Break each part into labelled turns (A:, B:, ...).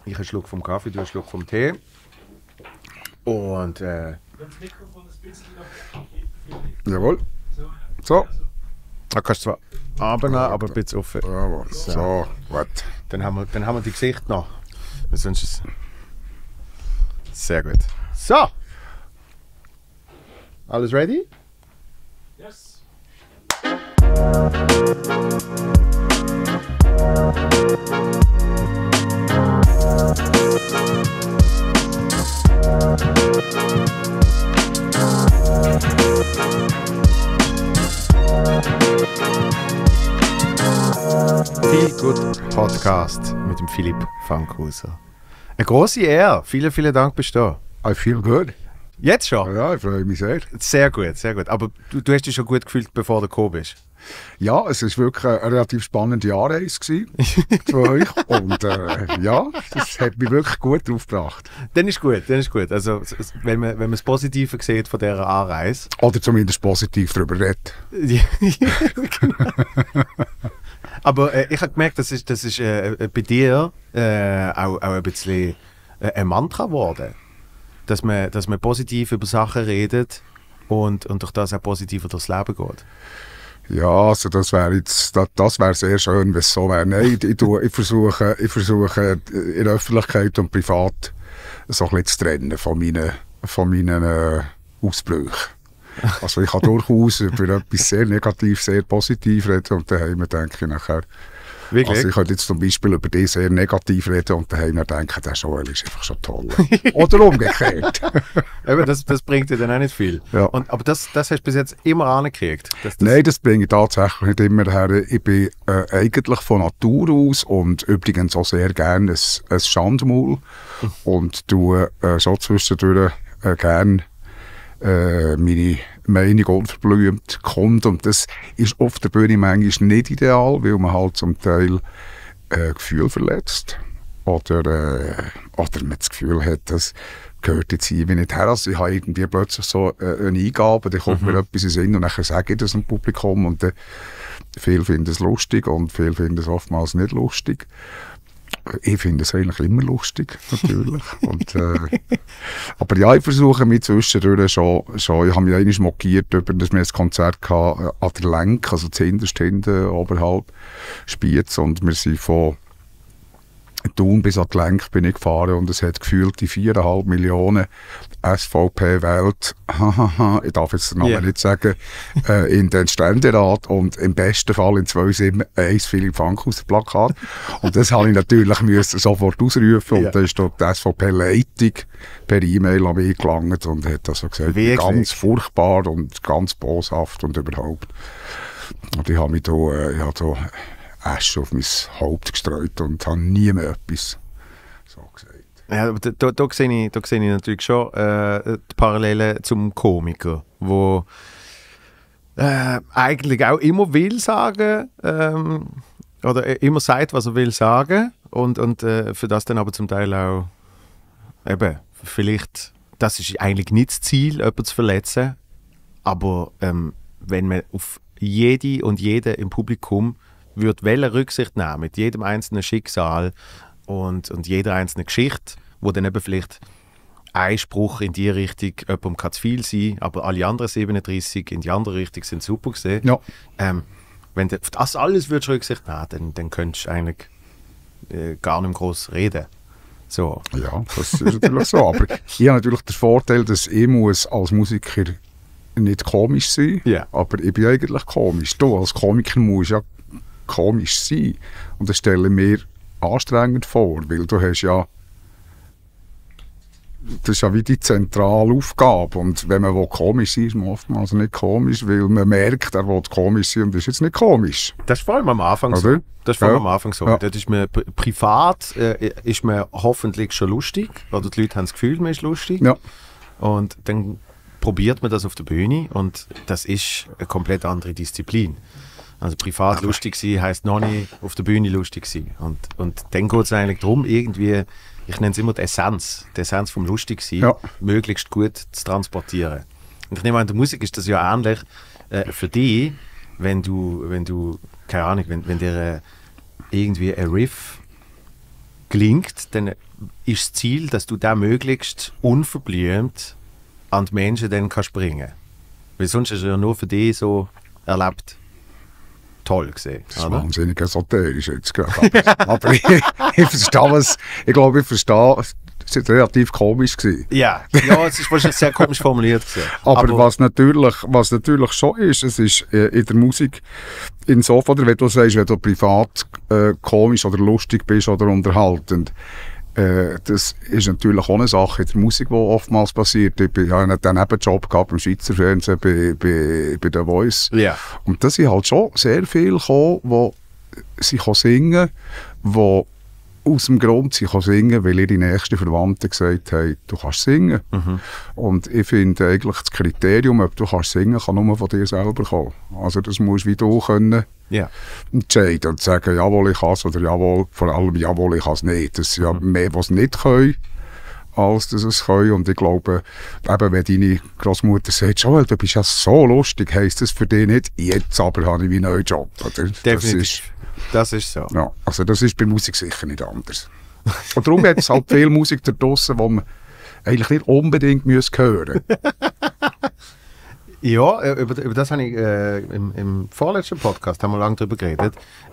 A: Ich einen Schluck vom Kaffee, du einen Schluck vom Tee. Und
B: Jawohl. So.
A: da kannst du zwar runternehmen, aber ein bisschen offen.
B: Jawohl. So, gut.
A: Dann haben wir die Gesicht noch. Sonst ist es sehr gut. So. Alles ready?
C: Yes.
A: Viel gut Podcast mit dem Philipp Fankhauser. Eine grosse Ehre. Vielen, vielen Dank, bist du da.
B: I feel good.
A: Jetzt schon?
B: Ja, ich freue mich sehr.
A: Sehr gut, sehr gut. Aber du hast dich schon gut gefühlt, bevor du gekommen bist?
B: Ja, es war wirklich eine relativ spannende Anreise für euch. Und ja, das hat mich wirklich gut drauf gebracht.
A: Dann ist gut, dann ist gut. Also, wenn man das Positive sieht von dieser Anreise.
B: Oder zumindest positiv darüber redet.
A: Ja, genau. Aber ich habe gemerkt, das ist bei dir auch ein bisschen ein Mantra geworden. Dass man positiv über Sachen redet und durch das auch positiver durchs Leben geht.
B: Ja, also das wäre sehr schön, wenn es so wäre. Nein, ich versuche in der Öffentlichkeit und privat so ein bisschen zu trennen von meinen Ausbrüchen. Also ich kann durchaus über etwas sehr negativ, sehr positiv reden und daheim denke ich nachher,
A: Wirklich?
B: also ich könnte jetzt zum Beispiel über die sehr negativ reden und daheim denken, der Joel ist einfach schon toll. Oder umgekehrt.
A: Eben, das bringt dir dann auch nicht viel.
B: Ja.
A: Aber das hast du bis jetzt immer angekriegt.
B: Nein, das bringe ich tatsächlich nicht immer her. Ich bin eigentlich von Natur aus und übrigens auch sehr gerne ein Schandmaul und tue schon zwischendurch gerne meine Meinung unverblümt kommt. Und das ist auf der Bühne manchmal nicht ideal, weil man halt zum Teil Gefühl verletzt. Oder man das Gefühl hat, das gehört jetzt irgendwie nicht her. Also ich habe irgendwie plötzlich so eine Eingabe, dann kommt mir etwas in den Sinn und dann sage ich das dem Publikum und viele finden es lustig und viele finden es oftmals nicht lustig. Ich finde es eigentlich immer lustig, natürlich. Und, aber ja, ich versuche mich zwischendurch schon. Ich habe mich einmal mokiert, dass wir ein Konzert hatten, an der Lenk, also zuhinterst hinten, oberhalb Spiez. Und wir sind von Thun bis an die Lenk bin ich gefahren und es hat gefühlt die 4,5 Millionen SVP-Welt, ich darf jetzt den Namen nicht sagen, in den Ständerat und im besten Fall in 271 Philipp Fankhauser Plakat. Und das habe ich natürlich sofort ausrufen und dann ist dort die SVP-Leitung per E-Mail an mich gelangt und hat also gesagt,
A: wirklich?
B: Ganz furchtbar und ganz boshaft und überhaupt. Und ich habe mich da, Asche auf mein Haupt gestreut und habe nie mehr etwas so gesagt.
A: Ja, aber da sehe ich natürlich schon die Parallelen zum Komiker, wo eigentlich auch immer will sagen oder immer sagt, was er will sagen und für das dann aber zum Teil auch eben, vielleicht, das ist eigentlich nicht das Ziel, jemanden zu verletzen, aber wenn man auf jede und jeden im Publikum würde welche Rücksicht nehmen mit jedem einzelnen Schicksal und jeder einzelnen Geschichte, wo dann eben vielleicht ein Spruch in die Richtung, jemandem kann zu viel sein, aber alle anderen 37 in die andere Richtung sind super gesehen.
B: Ja.
A: Wenn du auf das alles würdest Rücksicht nehmen, dann könntest du eigentlich gar nicht mehr gross reden. So.
B: Ja, das ist natürlich so. Aber ich habe natürlich den Vorteil, dass ich muss als Musiker nicht komisch sein, aber ich bin eigentlich komisch. Du als Komiker musst ja komisch sein. Und das stelle ich mir anstrengend vor, weil du hast ja, das ist ja wie die zentrale Aufgabe. Und wenn man komisch sein will, ist man oftmals nicht komisch, weil man merkt, er will komisch sein und ist jetzt nicht komisch.
A: Das ist vor allem am Anfang
B: Oder?
A: so. Das ist vor allem am Anfang so.
B: Ja.
A: Das ist man, privat ist man hoffentlich schon lustig, oder die Leute haben das Gefühl, man ist lustig.
B: Ja.
A: Und dann probiert man das auf der Bühne und das ist eine komplett andere Disziplin. Also privat lustig sein heisst noch nicht auf der Bühne lustig sein. Und dann geht es eigentlich darum, irgendwie, ich nenne es immer die Essenz vom lustig sein, möglichst gut zu transportieren. Und ich nehme an, in der Musik ist das ja ähnlich für dich, wenn du keine Ahnung, wenn dir irgendwie ein Riff gelingt, dann ist das Ziel, dass du da möglichst unverblümt an die Menschen dann kannst bringen. Weil sonst ist es ja nur für dich so erlebt toll gesehen.
B: Das ist wahnsinnig esoterisch jetzt gerade. Aber ich verstehe was. Ich glaube, ich verstehe. Es war relativ komisch gewesen.
A: Ja, es ist wahrscheinlich sehr komisch formuliert gewesen.
B: Aber was natürlich schon ist, es ist in der Musik insofern, wenn du sagst, wenn du privat komisch oder lustig bist oder unterhaltend, das ist natürlich auch eine Sache in der Musik, die oftmals passiert. Ich habe einen Nebenjob gehabt beim Schweizer Fernsehen, bei The Voice.
A: Ja.
B: Und da sind halt schon sehr viele gekommen, die sie singen können, die aus dem Grund, sie kann singen, weil ihre nächsten Verwandten gesagt haben, du kannst singen. Mhm. Und ich finde eigentlich, das Kriterium, ob du kannst singen, kann nur von dir selber kommen. Also das musst wie du können entscheiden und sagen, jawohl, ich kann es, oder jawohl, vor allem jawohl, ich kann es nicht. Das sind ja mehr, was nicht können, als dass es können. Und ich glaube, eben, wenn deine Großmutter sagt, Joel, du bist ja so lustig, heisst das für dich nicht, jetzt aber habe ich wie einen neuen Job. Oder?
A: Definitiv. Das ist so.
B: Ja, also das ist bei Musik sicher nicht anders. Und darum hat es halt viel Musik da draussen, die man eigentlich nicht unbedingt hören müsste.
A: Ja, über das habe ich im vorletzten Podcast haben wir lange darüber geredet.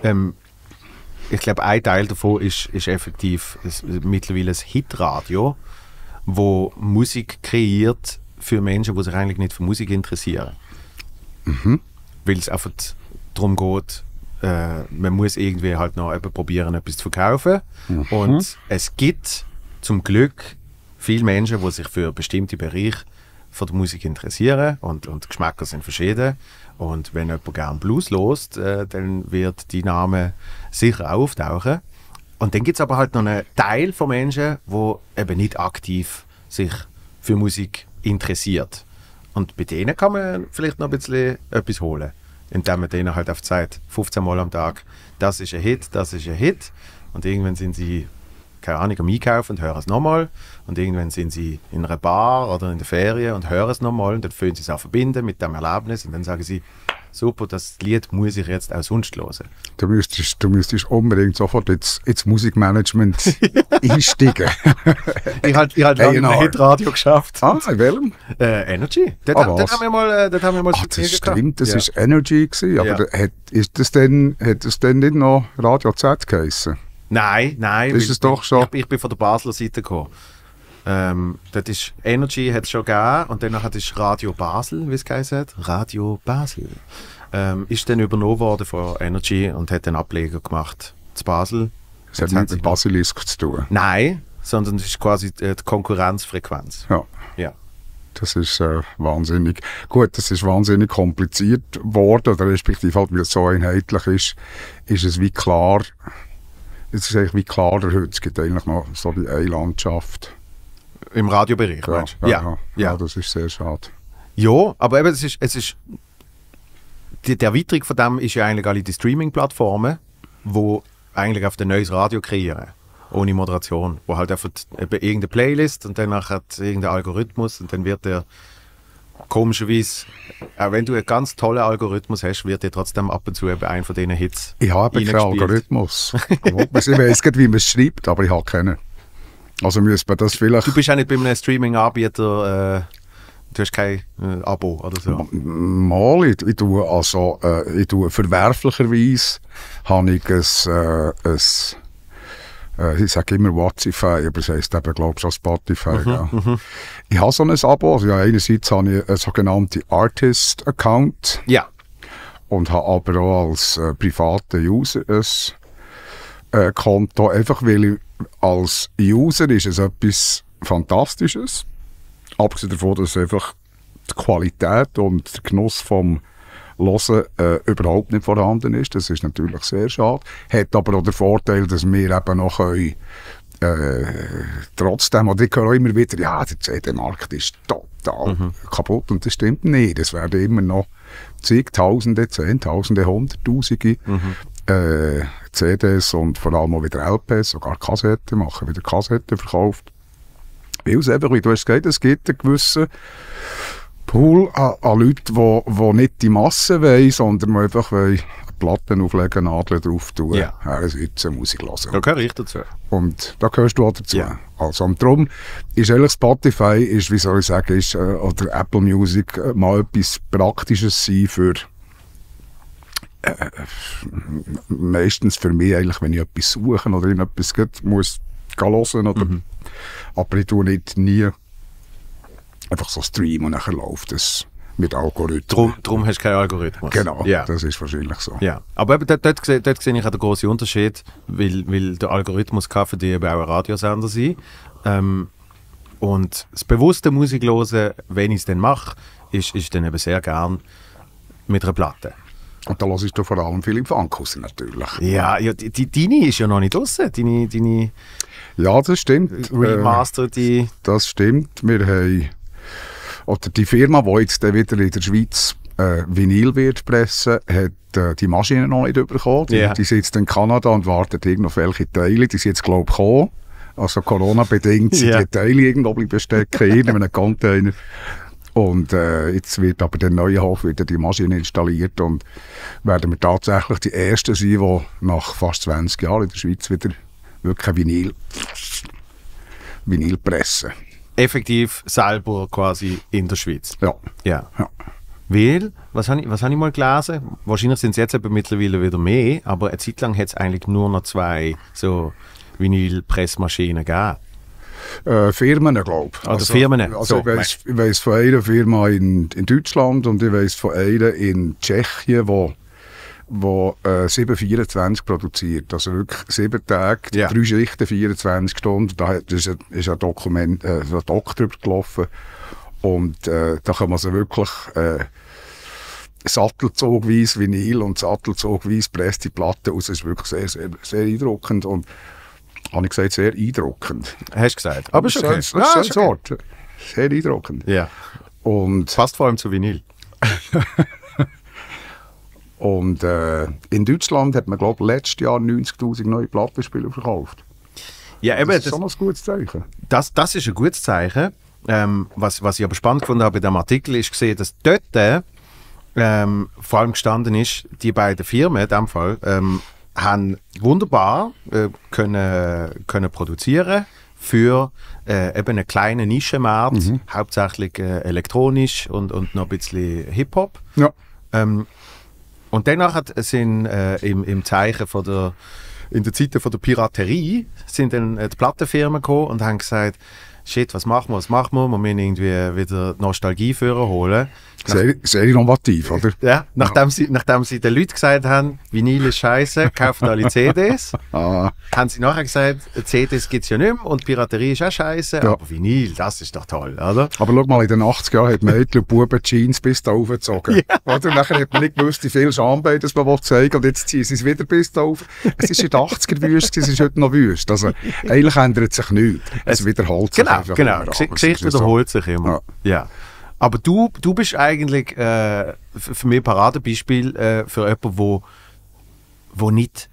A: Ich glaube, ein Teil davon ist effektiv mittlerweile ein Hitradio, wo Musik kreiert für Menschen, die sich eigentlich nicht für Musik interessieren. Mhm. Weil es einfach darum geht, man muss irgendwie halt noch probieren, etwas zu verkaufen. Mhm. Und es gibt zum Glück viele Menschen, die sich für bestimmte Bereiche von der Musik interessieren und die Geschmäcker sind verschieden. Und wenn jemand gerne Blues hört, dann wird die Name sicher auftauchen. Und dann gibt es aber halt noch einen Teil von Menschen, die eben nicht aktiv sich für Musik interessiert. Und bei denen kann man vielleicht noch ein bisschen etwas holen. Indem man denen halt oft sagt, 15 Mal am Tag, das ist ein Hit, das ist ein Hit. Und irgendwann sind sie, keine Ahnung, am Einkaufen und hören es nochmal. Und irgendwann sind sie in einer Bar oder in der Ferien und hören es nochmal. Und dann fühlen sie es auch verbinden mit dem Erlebnis. Und dann sagen sie, super, das Lied muss ich jetzt auch sonst hören.
B: Du müsstest unbedingt sofort ins Musikmanagement einsteigen.
A: Ich habe lange ein Hitradio geschafft.
B: Ah, in welchem?
A: Energy. Dort haben wir mal
B: das stimmt, das war Energy gewesen, aber hat das denn nicht noch Radio Z geheissen?
A: Nein.
B: Ist es doch schon?
A: Ich bin von der Basler Seite gekommen. Das ist Energy hat es schon gegeben und danach hat es Radio Basel, wie es geheißen hat. Radio Basel. Ist dann übernommen worden von Energy und hat einen Ableger gemacht zu Basel.
B: Das hat nichts mit Basilisk zu tun?
A: Nein, sondern es ist quasi die Konkurrenzfrequenz. Ja.
B: Das ist wahnsinnig. Gut, das ist wahnsinnig kompliziert geworden, oder respektive halt, weil es so einheitlich ist es wie klar. Es ist eigentlich wie klarer heute. Es gibt eigentlich noch so die eine Landschaft.
A: Im Radiobereich, meinst du?
B: Ja, das ist sehr schade.
A: Ja, aber eben, es ist die Erweiterung von dem ist ja eigentlich alle die Streaming-Plattformen, die eigentlich auf ein neues Radio kreieren, ohne Moderation, wo halt einfach eben irgendeine Playlist und danach hat irgendein Algorithmus und dann wird der komischerweise, auch wenn du einen ganz tollen Algorithmus hast, wird dir trotzdem ab und zu eben einen von diesen Hits
B: Ich habe keinen Algorithmus. Ich weiß nicht, wie man es schreibt, aber ich habe keinen. Also müsste man das vielleicht...
A: Du bist ja nicht bei einem Streaming-Anbieter, du hast kein Abo oder so?
B: Mal, ich tue verwerflicherweise habe ich ich sage immer Spotify, aber es heisst eben, glaube ich, schon Spotify. Ich habe so ein Abo, also einerseits habe ich einen sogenannten Artist-Account und habe aber auch als privater User ein Konto, einfach weil ich als User ist es etwas Fantastisches. Abgesehen davon, dass einfach die Qualität und der Genuss vom Hören überhaupt nicht vorhanden ist. Das ist natürlich sehr schade. Hat aber auch den Vorteil, dass wir eben noch können, trotzdem, oder ich höre auch immer wieder, ja, der CD-Markt ist total kaputt. Und das stimmt nicht. Es werden immer noch zigtausende, Zehntausende, Hunderttausende CDs und vor allem auch wieder LPs, sogar Kassetten, machen wieder Kassetten verkauft. Weil es einfach, wie du hast gesagt, es gibt einen gewissen Pool an Leute, die nicht die Masse wollen, sondern die einfach Platten auflegen, Nadeln drauf tun, sitzen, Musik hören.
A: Da gehöre ich dazu.
B: Und da gehörst du auch dazu.
A: Ja.
B: Also, und darum ist eigentlich Spotify, wie soll ich sagen, oder Apple Music mal etwas Praktisches sein für meistens für mich eigentlich, wenn ich etwas suche oder in etwas muss hören oder aber ich tue nie einfach so streamen und nachher läuft es mit Algorithmen.
A: Drum hast du keinen Algorithmus.
B: Genau, das ist wahrscheinlich so.
A: Ja. Aber eben dort sehe ich auch den grossen Unterschied, weil der Algorithmus kann für dich eben auch ein Radiosender sein. Und das bewusste Musik hören, wenn ich es dann mache, ist dann eben sehr gern mit einer Platte.
B: Und da hörst du vor allem Philipp Fankhauser natürlich.
A: Ja, deine ist ja noch nicht draussen. Deine
B: ja, das stimmt.
A: Remaster,
B: das stimmt. Wir haben, oder die Firma, die jetzt wieder in der Schweiz Vinyl wird pressen, hat die Maschine noch nicht bekommen. Die sitzt in Kanada und wartet irgendwo auf welche Teile. Die sind jetzt, glaube ich, gekommen. Also Corona-bedingt sind die Teile irgendwo bestecken in einem Container. Und jetzt wird aber der neue Hof wieder die Maschine installiert und werden wir tatsächlich die Ersten sein, die nach fast 20 Jahren in der Schweiz wieder wirklich Vinyl pressen.
A: Effektiv selber quasi in der Schweiz.
B: Ja.
A: Weil, was habe ich mal gelesen? Wahrscheinlich sind es jetzt eben mittlerweile wieder mehr, aber eine Zeit lang hat es eigentlich nur noch 2 so Vinyl-Pressmaschinen gegeben.
B: Firmen, glaube ich.
A: Also Firmen.
B: Also ich weiss von einer Firma in Deutschland und ich weiss von einer in Tschechien, wo 7/24 produziert. Also wirklich 7 Tage, 3 Schichten, 24 Stunden. Da ist ein Dokument, ein Doc drüber gelaufen. Und da kann man so wirklich sattelzogweise Vinyl und sattelzogweise presst die Platte aus. Das ist wirklich sehr, sehr, sehr eindruckend. Und habe ich gesagt, sehr eindruckend.
A: Hast du gesagt. Aber ist okay.
B: Das ist ein Wort. Sehr eindruckend.
A: Ja.
B: Und
A: passt vor allem zu Vinyl.
B: Und in Deutschland hat man, glaube ich, letztes Jahr 90'000 neue Plattenspieler verkauft.
A: Ja, eben,
B: das ist schon ein gutes Zeichen.
A: Das ist ein gutes Zeichen. Was ich aber spannend gefunden habe bei diesem Artikel, ist gesehen, dass dort vor allem gestanden ist, die beiden Firmen in diesem Fall, haben wunderbar können produzieren für eben einen kleinen Nischenmarkt, hauptsächlich elektronisch und noch ein bisschen Hip-Hop.
B: Ja.
A: Und danach sind im Zeichen in der Zeit von der Piraterie sind dann die Plattenfirmen gekommen und haben gesagt, shit, was machen wir? Wir müssen irgendwie wieder Nostalgie holen.
B: Sehr innovativ, oder?
A: Ja, nachdem sie den Leuten gesagt haben, Vinyl ist scheiße, kaufen alle CDs, haben sie nachher gesagt, CDs gibt es ja nicht mehr und Piraterie ist auch scheiße, aber Vinyl, das ist doch toll, oder?
B: Aber schau mal, in den 80er Jahren hat Mädchen und Buben Jeans bis da aufgezogen. Oder? Und nachher hat man nicht gewusst, wie viel Schambein das man zeigen will, und jetzt ziehen sie es wieder bis da auf. Es ist in den 80er wüst, es ist heute noch wüst. Also eigentlich ändert sich nichts. Es wiederholt sich einfach.
A: Genau, Geschichte wiederholt sich immer. Ja. Aber du bist eigentlich für mich ein Paradebeispiel für jemanden, wo nicht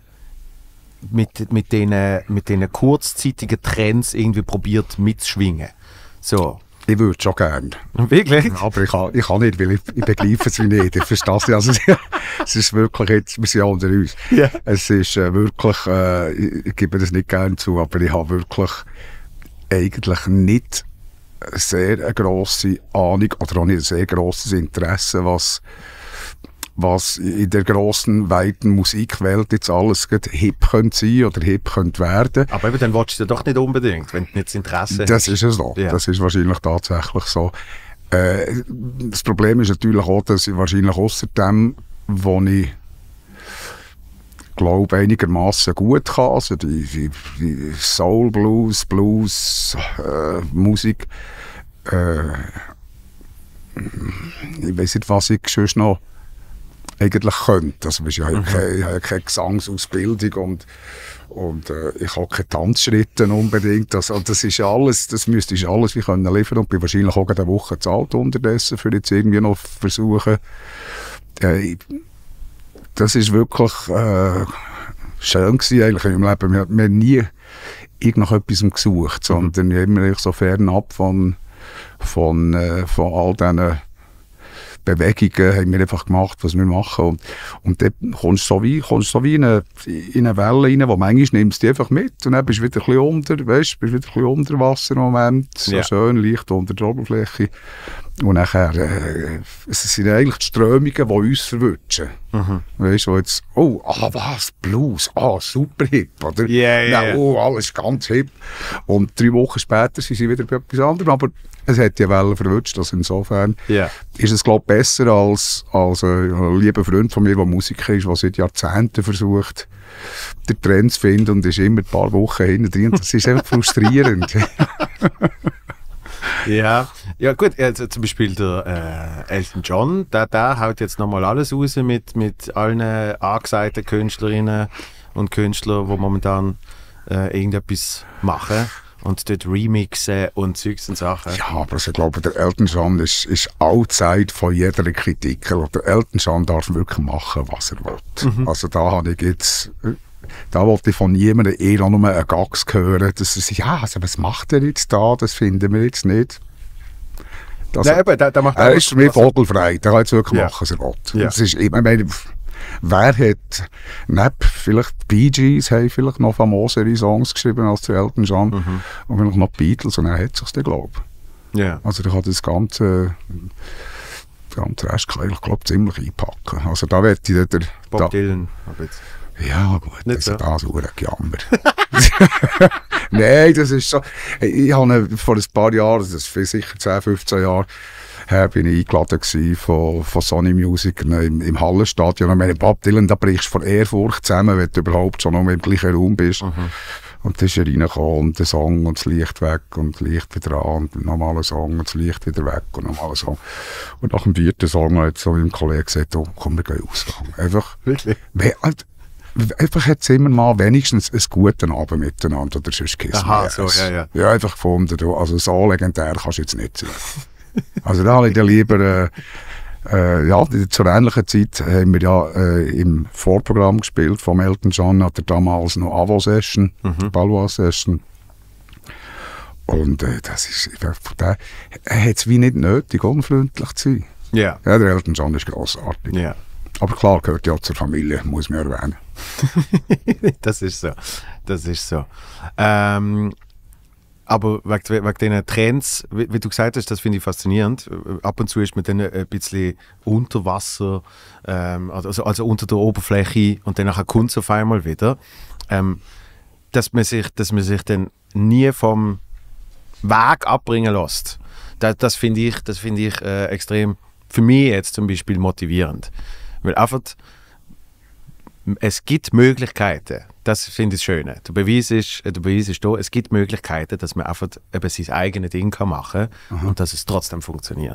A: mit diesen kurzzeitigen Trends irgendwie probiert mitzuschwingen. So.
B: Ich würde schon gerne.
A: Wirklich?
B: Aber ich kann nicht, weil ich begreife es nicht. Ich verstehe es. Also, es ist wirklich jetzt, wir sind ja unter uns. Yeah. Es ist wirklich, ich gebe das nicht gerne zu, aber ich habe wirklich eigentlich nicht sehr eine grosse Ahnung oder auch nicht ein sehr grosses Interesse, was in der grossen, weiten Musikwelt jetzt alles hip könnte sein oder hip könnte werden.
A: Aber eben, dann willst du doch nicht unbedingt, wenn du nicht das Interesse hast.
B: Das ist es so. Ja. Das ist wahrscheinlich tatsächlich so. Das Problem ist natürlich auch, dass ich wahrscheinlich ausser dem, was ich glaube einigermaßen gut kann, also die Soul, Blues, Musik, ich weiss nicht, was ich sonst noch eigentlich könnte. Also, ich habe keine Gesangsausbildung und ich habe keine Tanzschritte unbedingt. Also, das ist alles, das müsste ich alles wie können liefern und bin wahrscheinlich auch eine Woche zu alt unterdessen, für jetzt irgendwie noch versuchen. Das ist wirklich schön gewesen eigentlich in meinem Leben. Wir haben nie nach etwas gesucht, sondern immer so fernab von all diesen Bewegungen haben wir einfach gemacht, was wir machen. Und dann kommst du so wie in eine Welle rein, wo manchmal nimmst du die einfach mit und dann bist du wieder ein bisschen bist wieder ein bisschen unter Wasser im Moment, so schön leicht unter der Oberfläche. Und nachher, es sind eigentlich die Strömungen, die uns verwutschen. Weißt du, jetzt, was, Blues, super hip, oder? Alles ganz hip. Und 3 Wochen später sind sie wieder bei etwas anderem, aber es hat die Welle verwutscht, also insofern ist es, glaube ich, besser als ein lieber Freund von mir, der Musiker ist, der seit Jahrzehnten versucht, den Trend zu finden und ist immer ein paar Wochen hinten drin. Das ist einfach frustrierend.
A: Ja gut, also zum Beispiel der Elton John, der haut jetzt nochmal alles raus mit allen angesagten Künstlerinnen und Künstlern, die momentan irgendetwas machen und dort remixen und Zeugs und Sachen.
B: Ja, aber ich glaube, der Elton John ist allzeit von jeder Kritik. Der Elton John darf wirklich machen, was er will. Also da habe ich jetzt... Da wollte ich von niemandem eher nur einen Gags hören, dass er sagt, also was macht er jetzt da, das finden wir jetzt nicht. Er ist für mich vogelfrei, der kann jetzt wirklich machen, was er will.
A: Ja.
B: Das ist, ich meine, wer hat, neben vielleicht die Bee Gees, haben vielleicht noch famosere Songs geschrieben als der Elton John und vielleicht noch die Beatles und er hat sich dann, glaube ich.
A: Yeah.
B: Also der kann das ganze Rest, ich glaube, ziemlich einpacken. Also da wird ich
A: Bob Dylan, aber jetzt...
B: Ja, gut,
A: nicht
B: das
A: so.
B: ist das auch ein Gejammer. Nein, das ist so. Ich habe vor ein paar Jahren, das ist sicher 10, 15 Jahre her, bin ich eingeladen von Sony Music im Hallenstadion. Ich meine, Bob Dylan, da brichst du vor Ehrfurcht zusammen, wenn du überhaupt schon noch im gleichen Raum bist. Und dann ist er reingekommen und der Song und das Licht weg und das Licht wieder an und nochmal ein Song und das Licht wieder weg und nochmal ein Song. Und nach dem 4. Song hat so mein Kollege gesagt, komm, wir gehen raus. Einfach.
A: Wirklich?
B: Einfach hat es immer mal wenigstens einen guten Abend miteinander oder sonst kissen.
A: Aha, so, ja.
B: Ja, einfach gefunden, also so legendär kannst du jetzt nicht sein. Also da habe ich dann lieber, zur ähnlichen Zeit haben wir ja im Vorprogramm gespielt vom Elton John, hat er damals noch Avo-Session, Ballois-Session. Und das ist, er hat es wie nicht nötig, unfreundlich zu sein.
A: Ja,
B: der Elton John ist grossartig.
A: Ja.
B: Aber klar, gehört ja zur Familie, muss man erwähnen.
A: Das ist so. Aber wegen diesen Trends, wie du gesagt hast, das finde ich faszinierend. Ab und zu ist man dann ein bisschen unter Wasser, also unter der Oberfläche und dann kommt es auf einmal wieder. Dass man sich dann nie vom Weg abbringen lässt. Das finde ich extrem, für mich jetzt zum Beispiel, motivierend. Weil einfach, es gibt Möglichkeiten, das finde ich das Schöne. Der Beweis ist da, es gibt Möglichkeiten, dass man einfach eben sein eigenes Ding machen kann und dass es trotzdem funktioniert.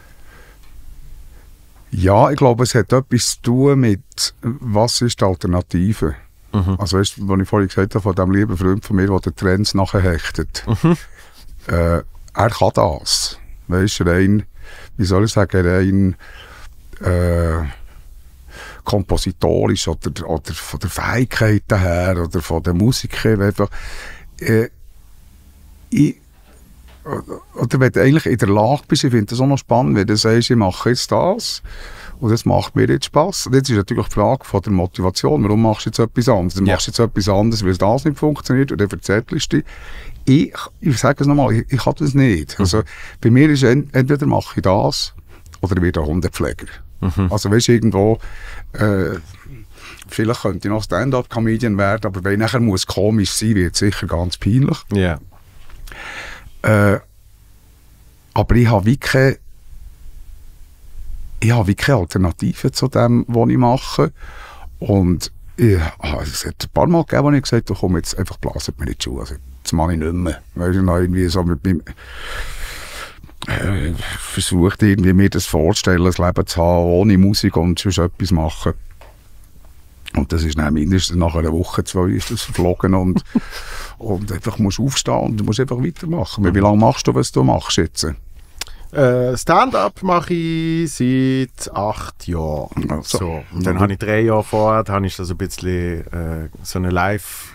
B: Ja, ich glaube, es hat etwas zu tun mit, was ist die Alternative? Also weißt du, was ich vorhin gesagt habe, von dem lieben Freund von mir, der den Trends nachher hechtet. Er kann das. Weißt du, rein, wie soll ich sagen, rein kompositorisch oder von der Fähigkeit her oder von der Musik her. Oder wenn du eigentlich in der Lage bist, ich finde das auch noch spannend, wenn du sagst, ich mache jetzt das und das macht mir jetzt Spass. Und jetzt ist natürlich die Frage von der Motivation, warum machst du jetzt etwas anderes? Du machst jetzt etwas anderes, weil das nicht funktioniert und dann verzettelst du dich. Ich sage es nochmal, ich habe das nicht. Also, bei mir ist entweder mache ich das oder ich werde ein Hundepfleger. Also weißt du, irgendwo vielleicht könnte ich noch Stand-up-Comedian werden, aber wenn ich nachher muss komisch sein, wird es sicher ganz peinlich.
A: Yeah.
B: Aber ich habe wie keine Alternative zu dem, was ich mache. Und es hat ein paar Mal gegeben, wo ich gesagt habe, komm, jetzt einfach blasen mir nicht Schuhe. Also, das mache ich nicht mehr. Weil ich noch irgendwie so mit meinem versucht irgendwie mir das vorzustellen, das Leben zu haben, ohne Musik und sonst etwas machen. Und das ist dann mindestens nach einer Woche, 2 ist das verflogen und einfach musst du aufstehen und du musst einfach weitermachen. Wie lange machst du, was du machst jetzt?
A: Stand-up mache ich seit 8 Jahren.
B: Also.
A: So. Und dann habe ich 3 Jahre vorher, habe ich so ein bisschen so eine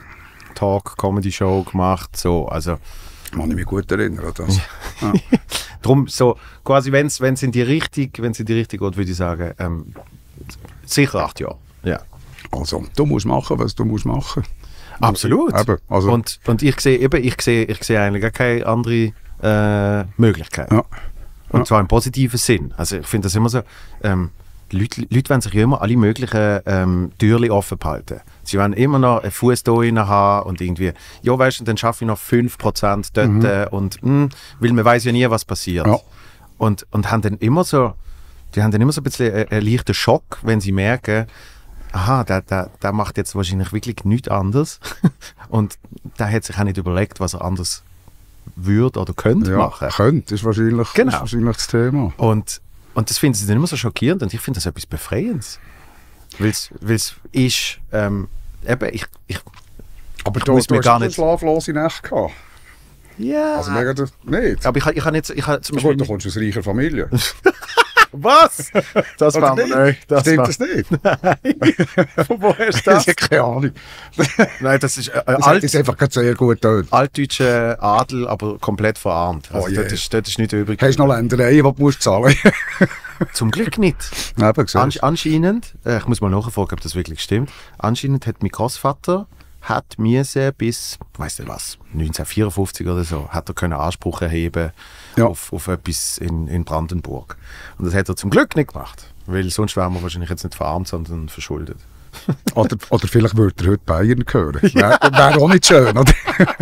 A: Live-Talk-Comedy-Show gemacht. So, also
B: kann ich mich gut erinnern an das.
A: Darum so, quasi, wenn es in die Richtung geht, würde ich sagen, sicher 8 Jahre. Ja.
B: Also, du musst machen, was du musst machen.
A: Absolut.
B: Eben, also.
A: Und ich sehe eigentlich gar keine andere Möglichkeit.
B: Ja.
A: Und zwar im positiven Sinn. Also ich finde das immer so, Leute wollen sich ja immer alle möglichen Türchen offen behalten. Sie wollen immer noch einen Fuß da rein haben und irgendwie, ja weißt du, dann schaffe ich noch 5% dort und weil man weiß ja nie, was passiert.
B: Ja.
A: Und haben dann immer so, die haben dann immer so ein bisschen einen leichten Schock, wenn sie merken, aha, der macht jetzt wahrscheinlich wirklich nichts anderes und der hat sich auch nicht überlegt, was er anders würde oder könnte machen.
B: Könnte, ist wahrscheinlich das Thema.
A: Und das finden sie dann immer so schockierend und ich finde das etwas Befreiendes. Weil es ist, eben, ich
B: aber du hast gar nicht schlaflose Nächte gehabt.
A: Ja.
B: Also nicht.
A: Aber ich habe zum Beispiel...
B: Gut, du kommst aus reicher Familie.
A: Was? Das war mir nicht.
B: Stimmt das nicht?
A: Nein. Von woher ist das?
B: Ich habe keine Ahnung.
A: Nein, das ist
B: Das ist einfach sehr gut tönt.
A: altdeutscher Adel, aber komplett verarmt. Also
B: yeah.
A: dort ist nichts übrig.
B: Hast du noch Ländereien, die du zahlen musst?
A: Zum Glück nicht. Anscheinend, ich muss mal nachfragen, ob das wirklich stimmt, anscheinend hat mein Großvater bis, weiss nicht was, 1954 oder so, hat er können Anspruch erheben auf etwas in Brandenburg. Und das hat er zum Glück nicht gemacht, weil sonst wären wir wahrscheinlich jetzt nicht verarmt, sondern verschuldet.
B: oder vielleicht würde er heute Bayern hören. Wäre auch nicht schön, oder?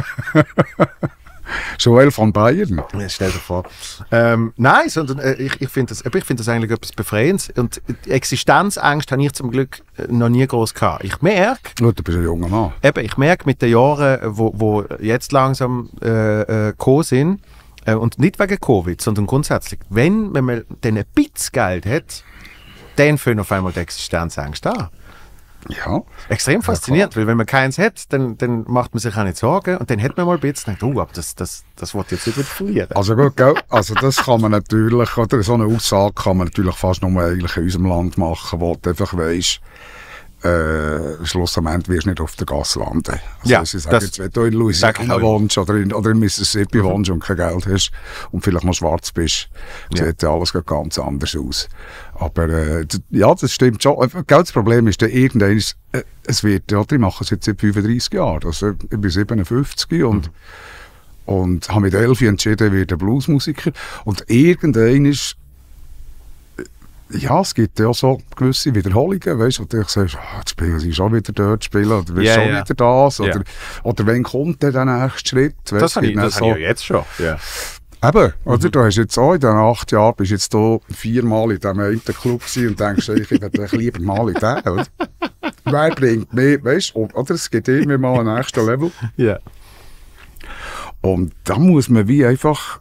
B: Joel von Bayern.
A: Ja, stell dir vor. Nein, sondern ich finde das eigentlich etwas Befreiendes. Und die Existenzängste habe ich zum Glück noch nie groß gehabt. Ich merke...
B: Du bist ein junger Mann.
A: Ich merke mit den Jahren, wo jetzt langsam gekommen sind, und nicht wegen Covid, sondern grundsätzlich, wenn man mal dann ein bisschen Geld hat, dann fangen auf einmal die Existenzängste an.
B: Ja.
A: Extrem faszinierend, weil wenn man keins hat, dann macht man sich auch nicht Sorgen und dann hat man mal ein bisschen gedacht, aber das wird jetzt nicht wieder verlieren.
B: Also gut, gell? Also das kann man natürlich, oder so eine Aussage kann man natürlich fast nur eigentlich in unserem Land machen, wo du einfach weisst, schlussendlich wirst du nicht auf der Gasse landen. Also
A: ja,
B: sie sagen jetzt, wenn du in Louisiana wohnst oder in Mississippi wohnst und kein Geld hast und vielleicht noch schwarz bist, sieht ja alles ganz anders aus. Aber ja, das stimmt schon. Das Problem ist, irgendwann es wird, ja, ich mache es jetzt seit 35 Jahren. Also ich bin 57 und habe mit 11 entschieden, ich werde Bluesmusiker. Und irgendwann ist, ja, es gibt ja so gewisse Wiederholungen, weißt du, und ich sage, jetzt spielen sie schon wieder dort spielen, oder willst schon wieder das, oder wenn kommt der nächste Schritt?
A: Das habe ich ja jetzt schon, ja.
B: Eben, oder? Du hast jetzt auch in den 8 Jahren, bist jetzt hier 4-mal in diesem einen Club gewesen und denkst, ich würde lieber mal in den, oder? Wer bringt mehr, weißt du, oder? Es gibt immer mal ein nächstes Level.
A: Ja.
B: Und da muss man wie einfach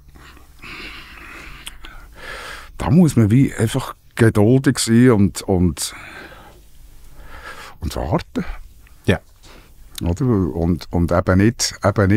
B: geduldig sein und warten.
A: Ja.
B: Oder? Und eben nicht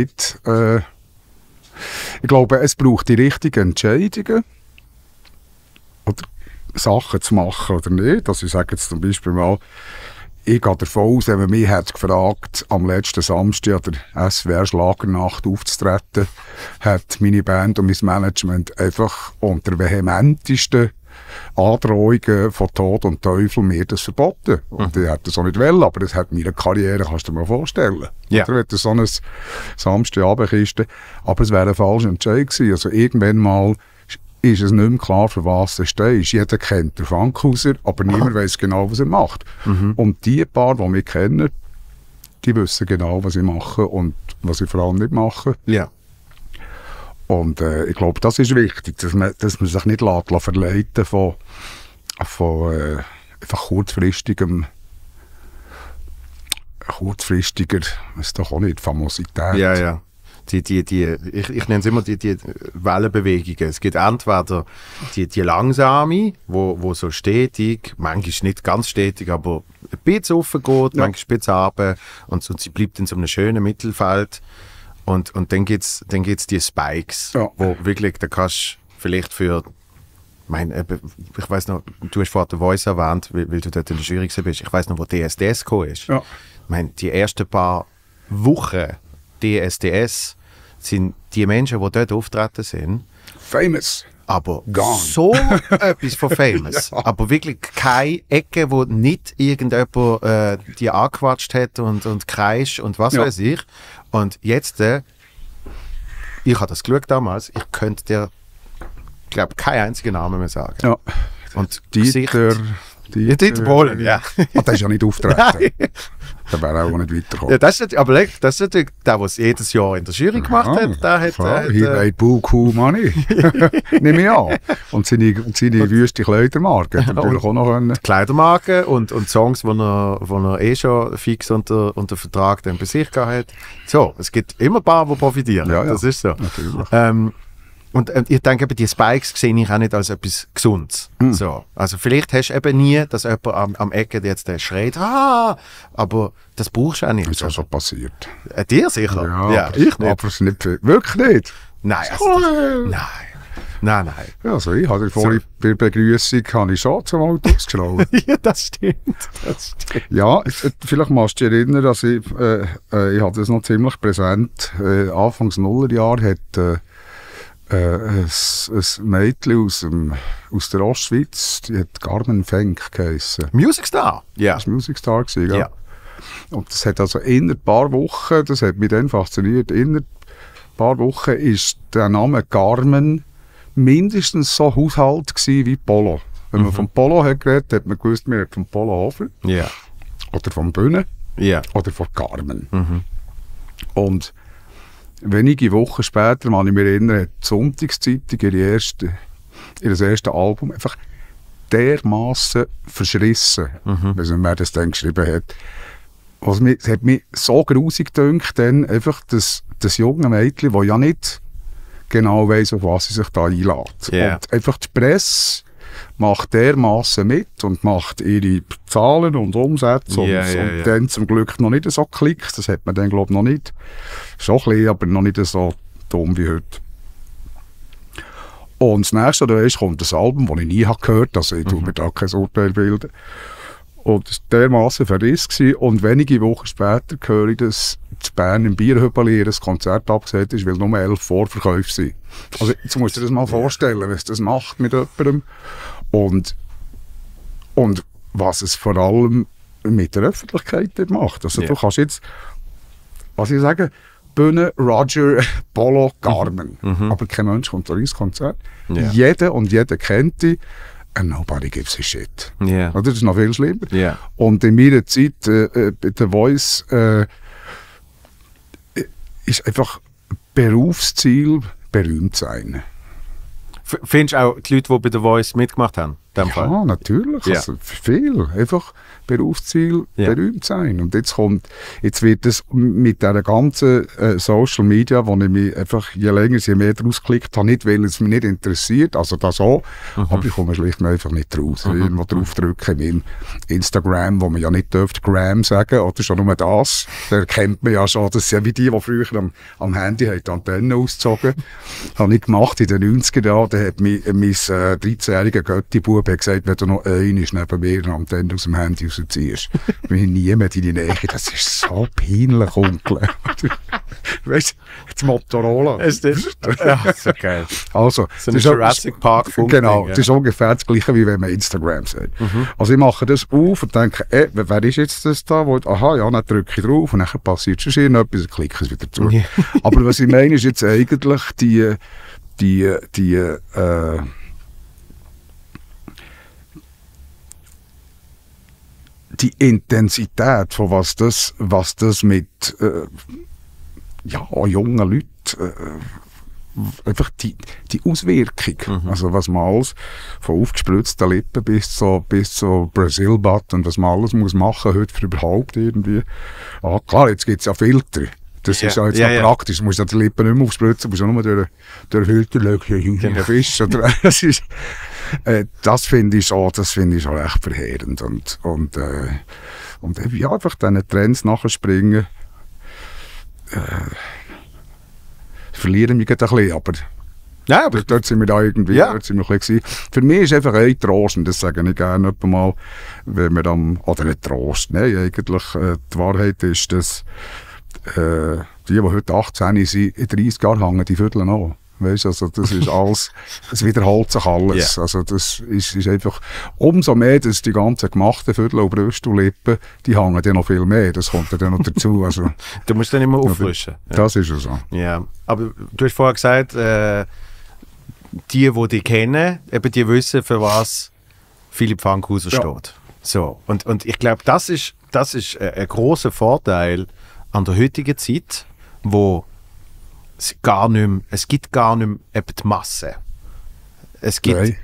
B: ich glaube, es braucht die richtigen Entscheidungen, oder Sachen zu machen oder nicht. Also ich sage jetzt zum Beispiel mal, ich gehe davon aus, wenn man mich hat gefragt, am letzten Samstag an der SWR-Schlagernacht aufzutreten, hat meine Band und mein Management einfach unter vehementesten Androhungen von Tod und Teufel mir das verboten. Und ich hätte das auch nicht wollen, aber das hat meine Karriere, kannst du dir mal vorstellen.
A: Ja.
B: Oder wenn du so ein Samstagabend ist, aber es wäre ein falscher Entscheid gewesen. Also irgendwann mal ist es nicht mehr klar, für was du stehst. Jeder kennt den Funkhauser, aber niemand weiß genau, was er macht. Und die paar, die mich kennen, die wissen genau, was ich mache und was ich vor allem nicht mache.
A: Ja.
B: Und ich glaube, das ist wichtig, dass man sich nicht verleiten von einfach kurzfristiger, was doch auch nicht, Famosität.
A: Ja, ja. Ich nenne es immer die Wellenbewegungen. Es gibt entweder die langsame, wo so stetig, manchmal nicht ganz stetig, aber ein bisschen rauf geht, manchmal ein bisschen runter und sie bleibt in so einem schönen Mittelfeld. Und dann gibt's die Spikes, wo wirklich, da kannst du vielleicht für, ich weiss noch, du hast vorhin The Voice erwähnt, weil du dort in der Jury bist, ich weiss noch, wo DSDS gekommen ist. Ja. Die ersten paar Wochen DSDS, sind die Menschen, die dort auftreten sind,
B: Famous.
A: aber
B: Gone.
A: so etwas von famous.
B: Ja.
A: Aber wirklich keine Ecke, wo nicht irgendjemand die angequatscht hat und kreischt und was
B: Ja.
A: weiß ich. Und jetzt, ich habe das geschaut damals, ich könnte dir, glaube keinen einzigen Namen mehr sagen.
B: Ja.
A: Und
B: Dieter
A: Bohlen, ja.
B: Ah, der ist ja nicht auftreten. Der wäre auch nicht weitergekommen.
A: Ja, das ist, aber das ist natürlich der, der es jedes Jahr in der Jury gemacht hat. Der hat,
B: He made buku money. Nehme ich an. Und seine wüste Kleidermarke hat er natürlich auch noch können.
A: Kleidermarken und Songs, die er schon fix unter Vertrag dann bei sich gehabt hat. So, es gibt immer ein paar, die profitieren.
B: Ja, ja.
A: Das ist so.
B: Natürlich.
A: Und ich denke, eben, die Spikes sehe ich auch nicht als etwas Gesundes. So. Also vielleicht hast du eben nie, dass jemand am Ecke jetzt schreit, aber das brauchst du auch nicht.
B: Ist ja schon passiert.
A: Dir sicher?
B: Ja,
A: ich nicht.
B: Aber es ist nicht viel. Wirklich nicht?
A: Nein, nein.
B: Ja, also ich habe vorhin bei der Begrüßung habe ich schon zum Auto ausgeschlagen.
A: Ja, das stimmt.
B: Ja, vielleicht machst du dich erinnern, dass ich hatte das noch ziemlich präsent. Anfangs Nullerjahr hat ein Mädchen aus der Ostschweiz, die hat Carmen Fenk geheissen.
A: Music Star? Ja.
B: Das war Music Star gewesen, ja.
A: Ja.
B: Und das hat also in ein paar Wochen, das hat mich dann fasziniert, in ein paar Wochen ist der Name Carmen mindestens so Haushalt gewesen wie Polo. Wenn man vom Polo hat geredet, hat man gewusst, man hat vom Polo Hofer
A: Ja.
B: oder vom Bühne
A: Ja.
B: oder von Carmen. Und wenige Wochen später, kann ich mich erinnern, hat die Sonntagszeitung ihr erstes Album einfach dermassen verschrissen, wer das dann geschrieben hat. Also, es hat mich so grusig gedünkt, dann einfach das junge Mädchen, das ja nicht genau weiss, auf was sie sich da einlässt.
A: Yeah.
B: Und einfach die Presse macht dermassen mit und macht ihre Zahlen und Umsätze und dann zum Glück noch nicht so Klicks, das hat man dann glaube ich noch nicht. Schon ein bisschen, aber noch nicht so dumm wie heute. Und das nächste, da ist, kommt ein Album, das ich nie gehört habe, also ich tue mir da kein Urteil bilden. Und es war dermassen Verriss gewesen. Und wenige Wochen später höre ich, dass in Bern im Bierhöbeli ein Konzert abgesagt ist, weil nur 11 Vorverkäufe sind. Also jetzt musst du dir das mal vorstellen, was das macht mit jemandem. Und was es vor allem mit der Öffentlichkeit dort macht. Also du kannst jetzt, was ich sage, Bühne, Roger, Polo, Carmen. Aber kein Mensch kommt ins Konzert.
A: Ja.
B: Jeder kennt die. And nobody gives a shit.
A: Ja.
B: Oder? Das ist noch viel schlimmer.
A: Ja.
B: Und in meiner Zeit bei The Voice ist einfach Berufsziel berühmt sein.
A: Findest du auch die Leute, die bei The Voice mitgemacht haben? In dem Fall?
B: Ja, natürlich.
A: Ja.
B: Also viel. Einfach Berufsziel
A: Ja.
B: berühmt sein. Und jetzt wird es mit dieser ganzen Social Media, wo ich mich einfach je länger, je mehr draus geklickt habe, nicht, weil es mich nicht interessiert, also das auch, aber ich komme schlicht und einfach nicht raus. Irgendwo draufdrücken in Instagram, wo man ja nicht dürfte Gram sagen, oder schon nur das, da erkennt man ja schon, das ist ja wie die früher am Handy die Antenne ausgezogen. Das habe ich gemacht in den 90er Jahren, da hat mein 13-jähriger Götti-Bub gesagt, wenn du noch einmal neben mir eine Antenne aus dem Handy rausziehst, bin ich nie mehr in die Nähe. Das ist so peinlich, Onkel. Weißt du, das Motorola.
A: Ist das? Ja, so geil.
B: Also,
A: So ein
B: das ist
A: Jurassic Park Funkding,
B: genau,
A: ja.
B: das ist ungefähr das Gleiche, wie wenn man Instagram sagt. Also ich mache das auf und denke, wer ist jetzt das da? Aha, ja, dann drücke ich drauf und dann passiert schon irgendetwas und klicke es wieder zurück.
A: Ja.
B: Aber was ich meine, ist jetzt eigentlich die Intensität von was das mit jungen Leuten einfach die Auswirkung, also was man alles von aufgespritzten Lippen bis zu Brasil-Butt und was man alles muss machen heute für überhaupt irgendwie. Ah, klar, jetzt gibt es ja Filter. Das ist ja jetzt auch praktisch. Du musst ja die Lippen nicht mehr aufspritzen, du musst nur durch Filter schauen, Fisch. Oder, das finde ich schon recht verheerend. Und ja, einfach diesen Trends nachspringen, verlieren mich ein bisschen, aber
A: Ja, aber
B: dort sind wir da irgendwie, dort sind wir ein bisschen gewesen. Für mich ist einfach ein Trost, und das sage ich gerne mal, wenn wir oder nicht Trost, nein, eigentlich die Wahrheit ist, dass die heute 18 sind, in 30 Jahren hängen die Viertel an. Weißt, also das ist alles, es wiederholt sich alles.
A: Yeah.
B: Also das ist einfach, umso mehr, dass die ganzen gemachten Viertel und Brüste und Lippen, die hängen dann noch viel mehr. Das kommt dann noch dazu. Also,
A: Du musst dann immer auffrischen.
B: das ist ja so.
A: Ja, aber du hast vorher gesagt, die dich kennen, eben die wissen, für was Philipp Fankhauser steht. So, und ich glaube, das ist ein grosser Vorteil an der heutigen Zeit, wo es gibt gar nicht mehr eben die Masse. Es gibt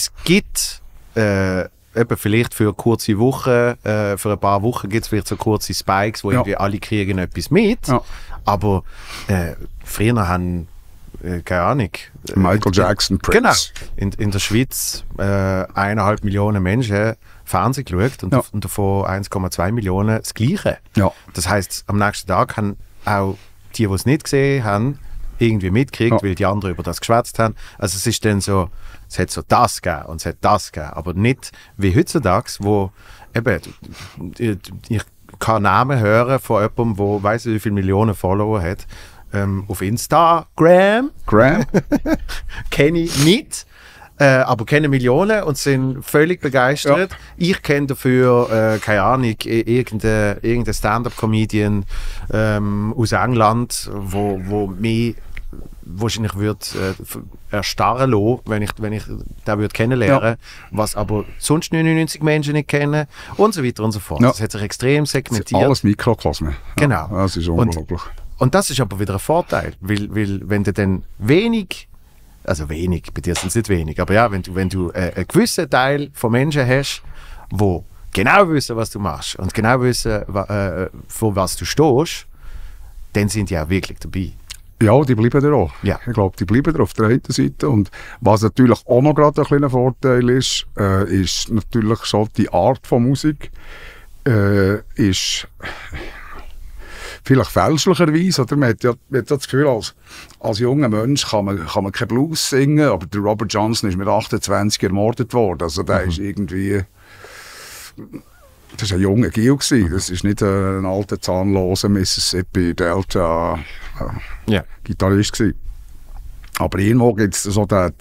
A: eben vielleicht für eine kurze Woche, für ein paar Wochen gibt es vielleicht so kurze Spikes, wo irgendwie alle kriegen etwas mit. Ja. Aber früher haben, keine Ahnung.
B: Michael Jackson, Prince.
A: Genau. In der Schweiz 1,5 Millionen Menschen Fernsehen geschaut und davon 1,2 Millionen das Gleiche. Ja. Das heisst, am nächsten Tag haben auch die es nicht gesehen haben, irgendwie mitgekriegt, weil die anderen über das geschwätzt haben. Also es ist dann so, es hat so das gegeben und es hat das gegeben, aber nicht wie heutzutage, wo eben, ich kann Namen hören von jemandem, der weiss wie viele Millionen Follower hat, auf Instagram. Kenne ich nicht. Aber kennen Millionen und sind völlig begeistert. Ja. Ich kenne dafür, keine Ahnung, irgendeinen Stand-up-Comedian aus England, wo mich wahrscheinlich würde erstarren lassen, wenn ich den würde kennenlernen, was aber sonst 99 Menschen nicht kennen und so weiter und so fort. Ja. Das hat sich extrem segmentiert.
B: Alles Mikrokosme.
A: Genau.
B: Ja, das ist unglaublich.
A: Und das ist aber wieder ein Vorteil, weil wenn du dann wenig, bei dir sind es nicht wenig, aber ja, wenn du einen gewissen Teil von Menschen hast, die genau wissen, was du machst und genau wissen, für was du stehst, dann sind die auch wirklich dabei.
B: Ja, die bleiben da auch. Ja. Ich glaube, die bleiben da auf der einen Seite. Und was natürlich auch noch gerade ein kleiner Vorteil ist, ist natürlich schon die Art von Musik, ist vielleicht fälschlicherweise, oder? Man hat ja das Gefühl, als junger Mensch kann man kein Blues singen, aber der Robert Johnson ist mit 28 ermordet worden. Also der ist irgendwie, das war ein junger Gil gewesen. Das ist nicht ein alter, zahnloser Mississippi Delta Gitarrist gewesen. Aber irgendwo gibt es so den,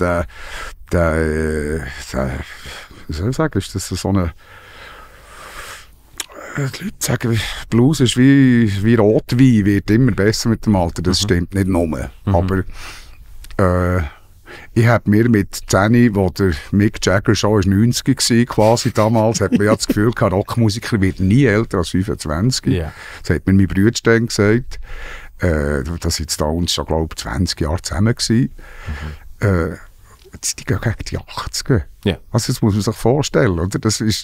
B: wie soll ich sagen, ist das so eine, die Leute sagen, Blues ist wie Rotwein, wird immer besser mit dem Alter. Das stimmt nicht nur. Aber ich habe mir mit 10, wo der Mick Jagger schon 90 war, quasi damals, hat man ja das Gefühl gehabt, Rockmusiker wird nie älter als 25. Yeah. Das hat mir mein Brüder gesagt. Das sind jetzt da uns schon, glaube ich, 20 Jahre zusammen gewesen. Die gehen gegen die 80. Yeah. Also das muss man sich vorstellen, oder? Das ist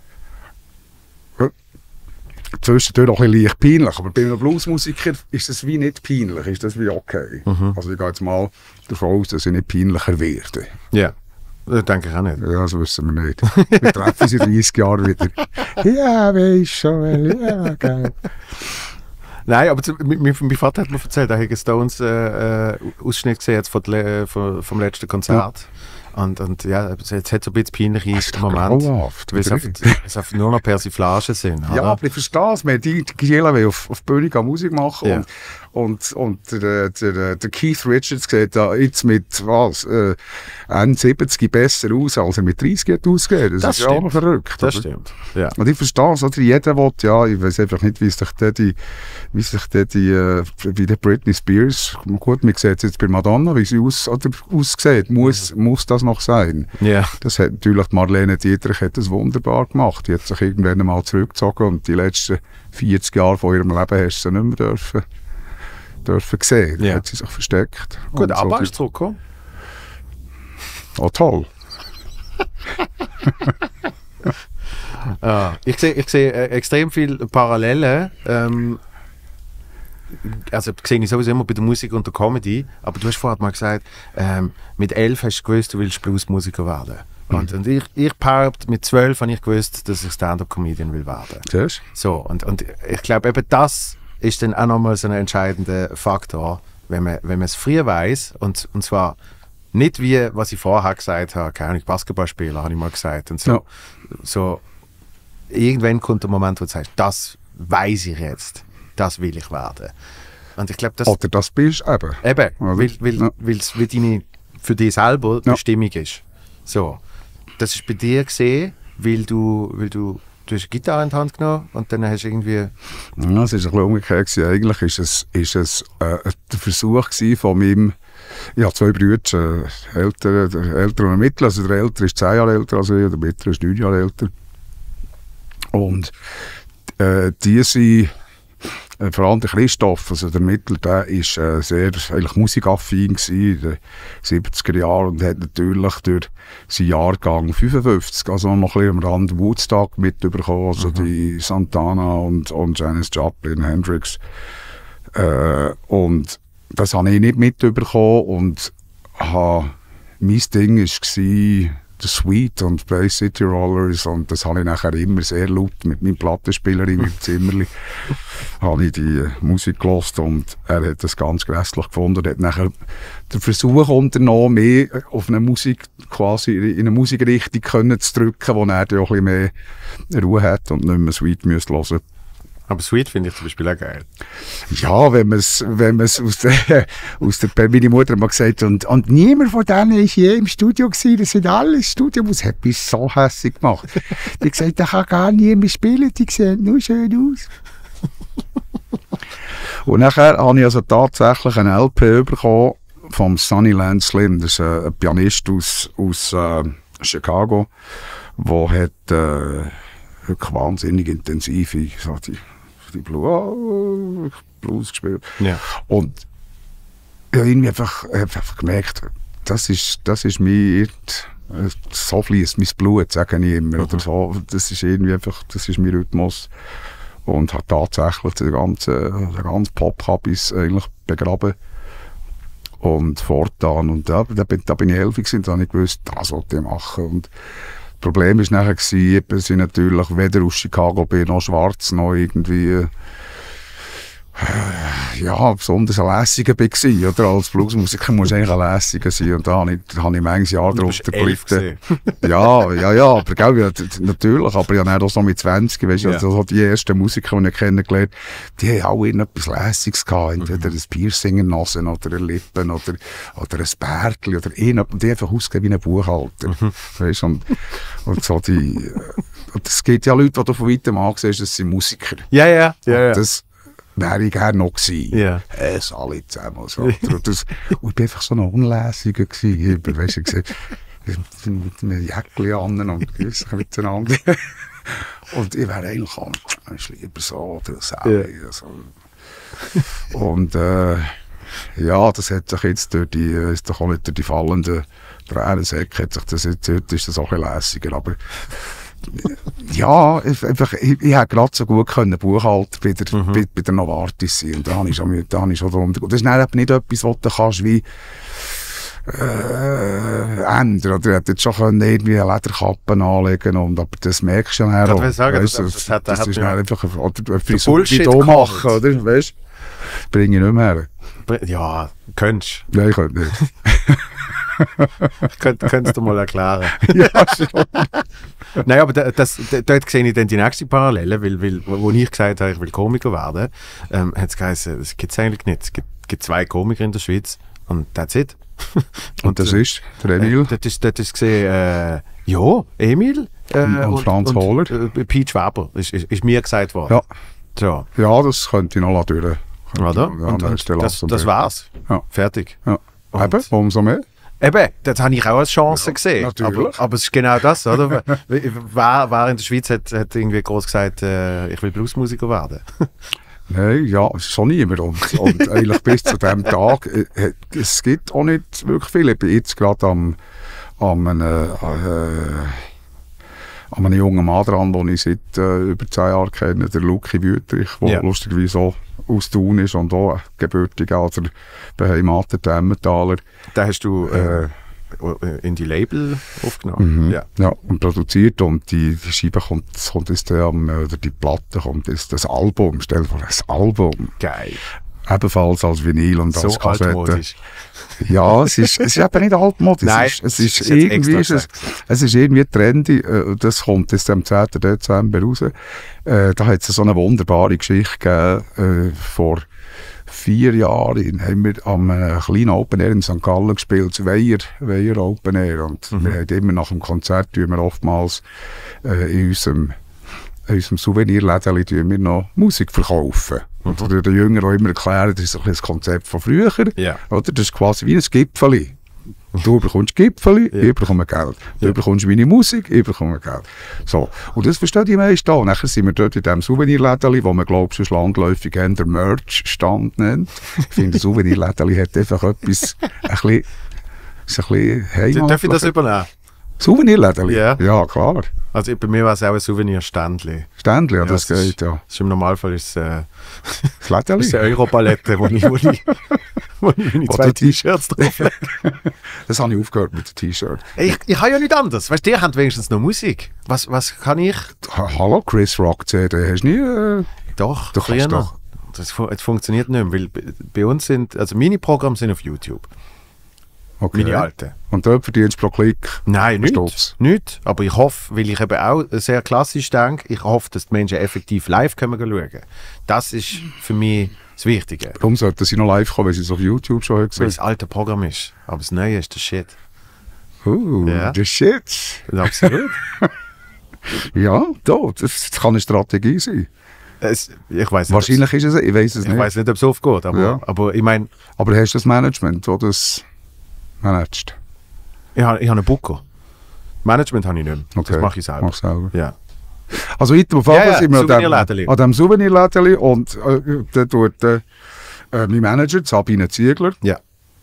B: zwischendurch auch ein bisschen leicht peinlich, aber bei einem Bluesmusiker ist das wie nicht peinlich, ist das wie okay. Also ich gehe jetzt mal davon aus, dass ich nicht peinlicher werde.
A: Ja, das denke ich auch nicht.
B: Ja, das wissen wir nicht. Wir treffen uns in 30 Jahren wieder. Ja, weisst schon, ja, geil.
A: Nein, aber mein Vater hat mir erzählt, er hat Stones Ausschnitt gesehen jetzt vom letzten Konzert. Ja. Und ja, es hat so ein bisschen peinliche Moment, weil es einfach nur noch Persiflagen sind.
B: Ja, aber ich verstehe es. Die Giela will auf Bühne Musik machen. Ja. Und der Keith Richards sieht da jetzt mit Ende 70 besser aus, als er mit 30 hat ausgegeben. Das ist ja auch verrückt.
A: Das stimmt. Ja.
B: Und ich verstehe es. Oder? Jeder will, ja, ich weiß einfach nicht, wie der Britney Spears, gut, man sieht es jetzt bei Madonna, wie sie aussieht, muss das noch sein. Yeah. Das hat natürlich Marlene Dietrich hat das wunderbar gemacht. Die hat sich irgendwann einmal zurückgezogen und die letzten 40 Jahre von ihrem Leben hast sie nicht mehr dürfen sehen. Da hat sie sich versteckt.
A: Gut, aber ist zurückgekommen.
B: Oh, toll.
A: Ich sehe extrem viele Parallelen. Also sehe ich sowieso immer bei der Musik und der Comedy, aber du hast vorhin mal gesagt, mit 11 hast du gewusst, du willst Bluesmusiker werden. Und ich behaupte, mit 12 habe ich gewusst, dass ich Stand-up-Comedian will werden.
B: Siehst?
A: So, und ich glaube, eben das ist dann auch nochmal so ein entscheidender Faktor, wenn man es früher weiss, und zwar nicht wie, was ich vorher gesagt habe, keine Ahnung, Basketballspieler, habe ich mal gesagt. Und so, ja. So, irgendwann kommt der Moment, wo du sagst, das weiss ich jetzt, das will ich werden. Und ich glaube, das...
B: Oder das bist du eben.
A: Eben,
B: Oder?
A: weil es deine, für dich selber Bestimmung ist. So. Das ist bei dir gesehen, weil du hast eine Gitarre in die Hand genommen und dann hast du irgendwie...
B: Ja, es war ein bisschen umgekehrt gewesen. Eigentlich ist es der Versuch gewesen von meinem... Ich habe 2 Brüder, älter und ein mittler. Also der Ältere ist 10 Jahre älter als ich, der Mittlere ist 9 Jahre älter. Und die sind... vor allem der Christoph, also der Mittler, der war sehr eigentlich musikaffin in den 70er Jahren und hat natürlich durch seinen Jahrgang 55, also noch ein bisschen am Rand Woodstock mitbekommen, also die Santana und Janis Joplin, Hendrix. Und das habe ich nicht mitbekommen und mein Ding war The Sweet und Bay City Rollers und das habe ich nachher immer sehr laut mit meinem Plattenspieler in meinem Zimmerli habe ich die Musik gehört und er hat das ganz grässlich gefunden und hat nachher den Versuch unternommen, mehr auf eine Musik, quasi in eine Musikrichtung können zu drücken, wo er dann auch ein bisschen mehr Ruhe hat und nicht mehr Sweet hören müsste.
A: Aber Sweet finde ich zum Beispiel auch geil.
B: Ja, wenn man es meine Mutter hat mal gesagt, und niemand von denen war je im Studio gewesen, das sind alle Studiomus, hat mich so hässlich gemacht. Die hat gesagt, da kann gar niemand spielen, die sehen nur schön aus. Und nachher habe ich also tatsächlich eine LP bekommen vom Sunnyland Slim, das ist ein Pianist aus Chicago, der hat wirklich wahnsinnig intensive die Blues gespielt.
A: Ja.
B: Und ich habe irgendwie einfach gemerkt, das ist mein, so fließt mein Blut, sage ich immer. Oder so. Das ist irgendwie einfach, das ist mein Rhythmus. Und hat tatsächlich den ganzen Pop-Habis eigentlich begraben. Und fortan. Und da bin ich 11 gewesen, da habe ich gewusst, das wollte ich machen. Und das Problem war nachher, dass ich natürlich weder aus Chicago bin, noch schwarz, noch irgendwie besonders ein Lässiger war. Oder? Als Bluesmusiker muss eigentlich ein Lässiger sein. Und da habe ich manches Jahr darunter gelitten. Ja, aber gell, natürlich. Aber ich habe auch so mit 20, weißt du, also die ersten Musiker, die ich kennengelernt habe, die haben alle etwas Lässiges gehabt. Entweder ein Piercing in der Nase oder eine Lippen oder ein Bärtchen oder und die einfach ausgehen wie ein Buchhalter. Weißt, und so die... Und es gibt ja Leute, die du von weitem ansiehst, das sind Musiker.
A: Ja.
B: Das wäre ich gerne noch gewesen.
A: Ja.
B: Es alle zusammen. So. Und ich war einfach so ein Unlässiger gewesen. Weißt du, mit einem Jäckchen an und grüß miteinander. Und ich wäre eigentlich lieber so oder so. Ja. So. Und das hat sich jetzt durch die fallenden Tränensäcke, heute ist das auch ein bisschen lässiger. Aber ja, ich hätte gerade so gut können Buchhalter bei der Novartis sein. Und da habe ich schon drunter. Und das ist dann eben nicht etwas, was du kannst wie ändern. Oder du hättest schon können irgendwie eine Lederkappe anlegen und aber das merkst du ja dann auch. Das ist dann einfach eine Frisur wie du machen, oder? Weißt du? Bringe ich nicht mehr her.
A: Ja, könntest
B: du. Nein, ich könnte nicht.
A: Könntest du mal erklären.
B: Ja, schon.
A: Nein, aber dort sehe ich dann die nächste Parallele, weil wo ich gesagt habe, ich will Komiker werden, hat es geheißen, das gibt es eigentlich nicht. Es gibt 2 Komiker in der Schweiz und that's it.
B: Und das ist der Emil?
A: Dort ist gesehen, Emil
B: und Franz Hohler.
A: Peach Weber ist mir gesagt worden.
B: Ja.
A: So.
B: Ja, das könnte ich noch durch.
A: Oder? Und das war's.
B: Ja.
A: Fertig.
B: Ja. Eben, umso mehr.
A: Eben, das habe ich auch als Chance gesehen. Aber es ist genau das, oder? Wer in der Schweiz hat irgendwie groß gesagt, ich will Bluesmusiker werden?
B: Nein, ja, schon niemand. Und eigentlich bis zu diesem Tag, es gibt auch nicht wirklich viele. Ich bin jetzt gerade an einem jungen Mann dran, den ich seit über 10 Jahren kenne, der Luki Wüterich, der lustigerweise auch aus Thun ist und auch gebürtig, also beheimateter Emmentaler.
A: Den hast du in die Label aufgenommen?
B: Ja, und produziert und die Scheibe kommt jetzt oder die Platte kommt jetzt das Album, stell dir vor, das Album.
A: Geil.
B: Ebenfalls als Vinyl und als Kassette.
A: Altmodisch.
B: Ja, es ist eben nicht altmodisch.
A: Nein,
B: es ist irgendwie trendy. Das kommt jetzt am 10. Dezember raus. Da hat es so eine wunderbare Geschichte gegeben, vor 4 Jahren haben wir am kleinen Open Air in St. Gallen gespielt, das Weiher Open Air. Und wir haben immer nach dem Konzert wir oftmals in unserem Souvenirläden wir noch Musik verkaufen. Und der Jünger auch immer erklären, das ist ein das Konzept von früher.
A: Ja.
B: Oder? Das ist quasi wie ein Gipfeli. Du bekommst Gipfeli, ich bekomme Geld. Du bekommst meine Musik, ich bekomme Geld. So. Und das verstehen die meisten auch. Nachher sind wir dort in diesem Souvenirläden, wo man, glaube ich, landläufig der Merch-Stand nennt. Ich finde, das Souvenirläden hat einfach etwas, ein bisschen heimatlich.
A: Darf ich das übernehmen?
B: Souvenirläden?
A: Ja.
B: Ja, klar.
A: Also bei mir war es auch ein Souvenir-Ständchen.
B: Ständchen, ja, das geht, ja.
A: Das ist im Normalfall ist
B: Das Lädeli?
A: eine Europalette, wo ich meine 2 T-Shirts drauflege.
B: Das habe ich aufgehört mit dem T-Shirt.
A: Ich habe ja nicht anders. Weißt du, ihr habt wenigstens noch Musik. Was kann ich?
B: Hallo, Chris Rock CD, hast du nie...
A: Doch,
B: Du kannst
A: früher noch. Das funktioniert nicht mehr, weil bei uns sind, also meine Programme sind auf YouTube.
B: Okay.
A: Meine alten.
B: Und dort verdienst du pro Klick?
A: Nein,
B: Stutz.
A: nicht. Aber ich hoffe, weil ich eben auch sehr klassisch denke, ich hoffe, dass die Menschen effektiv live können schauen. Das ist für mich das Wichtige.
B: Warum sollten sie noch live kommen, wenn sie es auf YouTube schon
A: Weil
B: gesehen
A: das alte Programm ist. Aber das Neue ist der Shit. Ja.
B: The shit.
A: Absolut.
B: Ja, das kann eine Strategie sein.
A: Ich weiß nicht,
B: Wahrscheinlich ist es, ich weiß es
A: ich
B: nicht.
A: weiß nicht, ob es aufgeht, aber ich meine,
B: Aber hast du das Management, das das managt?
A: ich habe einen Booker. Management habe ich nicht mehr.
B: Okay.
A: Das mache ich selber.
B: Machst selber.
A: Ja.
B: Also weiter auf jeden Fall sind wir
A: Souvenirlädeli.
B: an dem Souvenirlädeli und dann tut mein Manager, Sabine Ziegler,
A: Ja.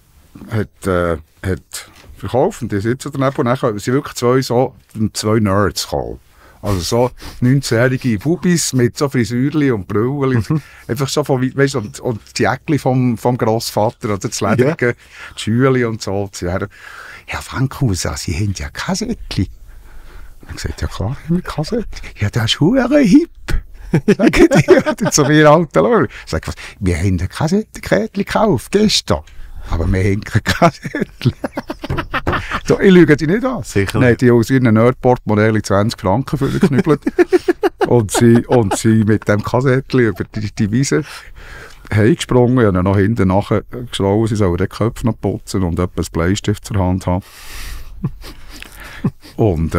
B: hat verkauft und die sitzen daneben und dann sind wirklich zwei Nerds gekommen. Also so 19-jährige Bubis mit so Frisürli und Brülli. Einfach so von weit, weißt, und die Jäckli vom Grossvater oder das ledrige Schüli und so. Sie haben, Herr Frankhauser, Sie haben ja Kassettli. Und er gesagt, ja klar, haben wir Kassettli. Ja, das ist hure hip. Sagen die zu mir alten Leute. Sag was, wir haben ein Kassettenkästchen gekauft, gestern. Aber wir haben kein Kassettli. So, ich lüge die nicht an.
A: Sicher
B: Nein,
A: nicht.
B: die aus ihren Nerdport-Modell 20 Franken für geknüppelt. und sie mit dem Kassettchen über die Wiese heimgesprungen und dann noch hinten nachher geschlagen, sie sollen den Köpfe noch putzen und etwas Bleistift zur Hand haben. Und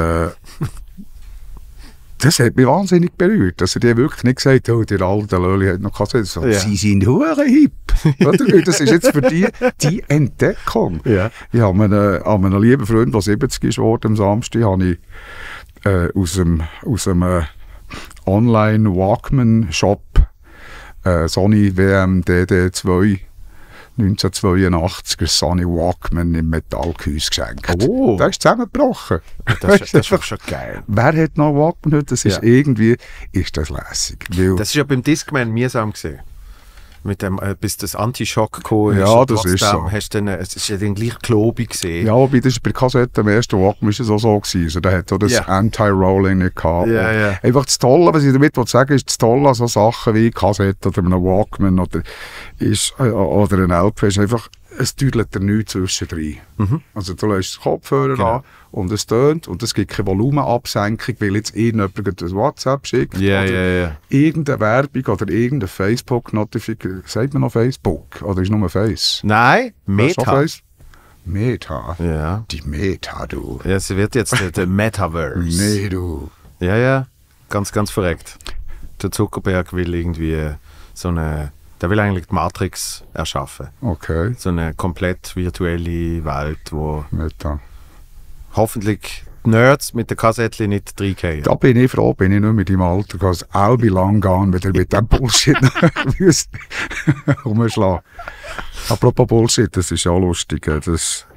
B: das hat mich wahnsinnig berührt, dass er die wirklich nicht gesagt hat, oh, der alte Löli hat noch Kassetten. So,
A: Ja.
B: Sie sind hure hip. Oder? Das ist jetzt für die Entdeckung.
A: Ja.
B: Ich habe an einen lieben Freund, der 70 ist geworden am Samstag, habe ich aus einem Online-Walkman-Shop Sony WM DD2 1982er Sony Walkman im Metallgehäuse geschenkt.
A: Oh.
B: Der ist zusammengebrochen.
A: Das ist doch schon geil.
B: Wer hat noch Walkman heute? Das ist
A: Ja.
B: irgendwie, ist das lässig. Weil,
A: Das ist ja beim Discman mühsam gesehen. Mit dem, bis das Anti-Shock gekommen ist.
B: Ja,
A: und
B: das ist
A: trotzdem
B: so.
A: Hast du dann, es ist ja dann gleich klobig gesehen.
B: ja, aber das ist bei Kassetten am ersten Walkman ist es auch so gewesen. Also, der hat auch das
A: Ja.
B: Anti-Rolling nicht gehabt.
A: Ja, ja.
B: Einfach das Tolle, was ich damit sagen will, ist das Tolle an so Sachen wie Kassette oder einem Walkman oder ein LP ist einfach, es düdelt dir nichts zwischendrin. Also du lässt den Kopfhörer
A: Genau.
B: an und es tönt und es gibt keine Volumenabsenkung, weil jetzt irgendjemand ein WhatsApp schickt
A: Ja,
B: oder
A: ja, ja.
B: irgendeine Werbung oder irgendeine Facebook-Notification. Sagt man noch Facebook? Oder ist nur Face?
A: Nein,
B: Ist schon
A: Meta.
B: Face? Meta?
A: Ja.
B: Die Meta, du.
A: Ja, es wird jetzt der Metaverse.
B: Nee, du.
A: Ja, ja. Ganz, ganz verreckt. Der Zuckerberg will irgendwie der will eigentlich die Matrix erschaffen.
B: Okay,
A: So eine komplett virtuelle Welt, wo
B: Meta.
A: hoffentlich die Nerds mit der Kassettchen nicht reingehen.
B: Da bin ich froh, bin ich nicht mit im Alter, because I'll be long gone, wenn ihr mit dem Bullshit rumschlagen. Apropos Bullshit, das ist ja lustig. Das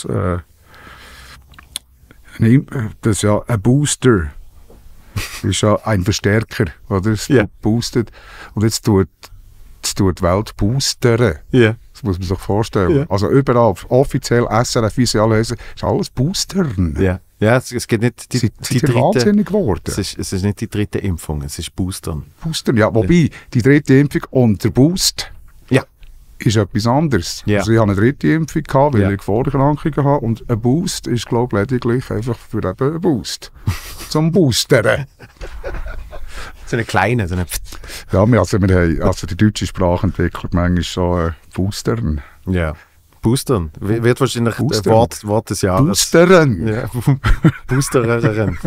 B: ist ja ein Booster. Das ist ja ein Verstärker, oder? Es
A: Ja.
B: boostet. Und jetzt tut die Welt boostern.
A: Ja.
B: Das muss man sich vorstellen.
A: Ja.
B: Also überall, offiziell, SRF, wie sie alle heißen, ist alles Boostern.
A: Ja, ja, es geht nicht die
B: Sind die
A: dritte.
B: wahnsinnig geworden?
A: Es ist nicht die dritte Impfung, es ist Boostern.
B: Boostern, ja. Wobei, die dritte Impfung und der Boost
A: Ja.
B: ist etwas anderes.
A: Ja.
B: Also ich habe eine dritte Impfung gehabt, weil
A: Ja.
B: ich Vorerkrankungen habe. Und ein Boost ist, glaube ich, lediglich einfach für eben einen Boost. Zum Boostern.
A: So eine kleine, so eine...
B: Ja, wir haben die deutsche Sprache entwickelt manchmal so Boostern.
A: Ja. Boostern. Wird wahrscheinlich Wort des Jahres.
B: Boostern!
A: Ja. Boostererin.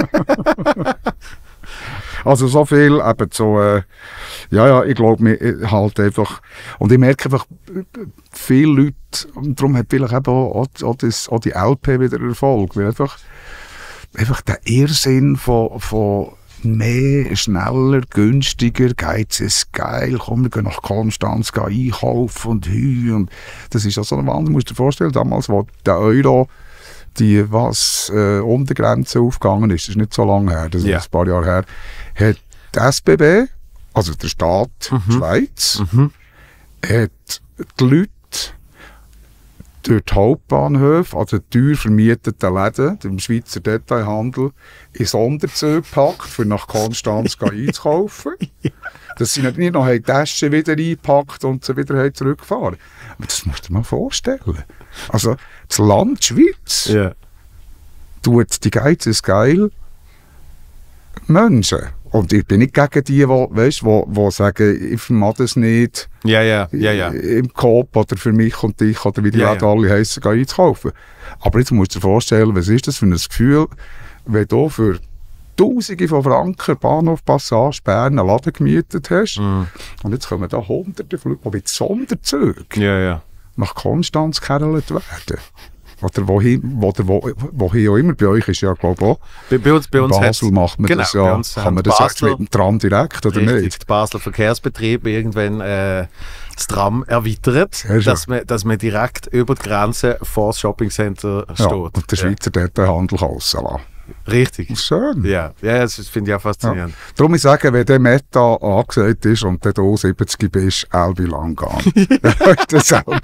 B: Also so viel, eben so, ich glaube, mir halt einfach, und ich merke einfach, viele Leute, und darum hat vielleicht eben auch die LP wieder Erfolg, weil einfach der Irrsinn von mehr, schneller, günstiger, Geiz ist geil, komm, wir gehen nach Konstanz einkaufen und das ist ja so ein Wahnsinn, du musst dir vorstellen, damals, wo der Euro die Untergrenze aufgegangen ist, das ist nicht so lange her, das ist ein paar Jahre her, hat die SBB, also der Staat Schweiz, hat die Leute durch die Hauptbahnhöfe, also teuer vermieteten Läden, dem Schweizer Detailhandel, in Sonderzüge gepackt, für nach Konstanz einzukaufen. Dass sie nicht noch die Taschen wieder eingepackt und sie wieder zurückgefahren. Aber das musst du dir mal vorstellen. Also das Land Schweiz tut die Geiz ist geil Menschen. Und ich bin nicht gegen die, die sagen, ich vermag das nicht im Coop oder für mich und dich oder wie die Läden alle heissen, einzukaufen. Aber jetzt musst du dir vorstellen, was ist das für ein Gefühl, wenn du für Tausende von Franken Bahnhof Passage Bern einen Laden gemietet hast und jetzt kommen da Hunderte von Leuten, die mit Sonderzügen nach Konstanz gekerlt werden. Oder wohin auch immer. Bei euch ist ja, glaube ich, auch.
A: Bei uns
B: Basel macht man das ja. Kann man das sagen mit dem Tram direkt oder
A: richtig,
B: nicht?
A: Der Basler Verkehrsbetrieb irgendwann das Tram erweitert, dass man direkt über die Grenze vor das Shoppingcenter steht.
B: Und der Schweizer Detailhandel kann rauslassen.
A: Richtig.
B: Schön.
A: Ja, das finde ich auch faszinierend.
B: Ja. Darum ich sage, wenn der Meta angesagt ist und du 70 bist, Albi Langan. Dann kannst du selber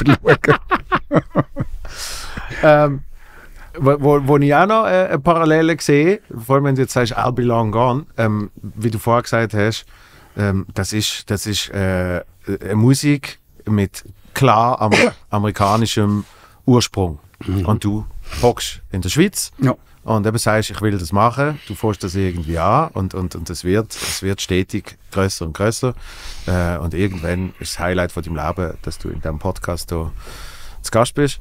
B: schauen.
A: Wo ich auch noch eine Parallele sehe, vor allem wenn du jetzt sagst, I'll be long gone, wie du vorher gesagt hast, das ist eine Musik mit klar amerikanischem Ursprung. Und du hockst in der Schweiz und eben sagst, ich will das machen, du fährst das irgendwie an und es wird stetig grösser und grösser. Und irgendwann ist das Highlight von deinem Leben, dass du in diesem Podcast hier zu Gast bist.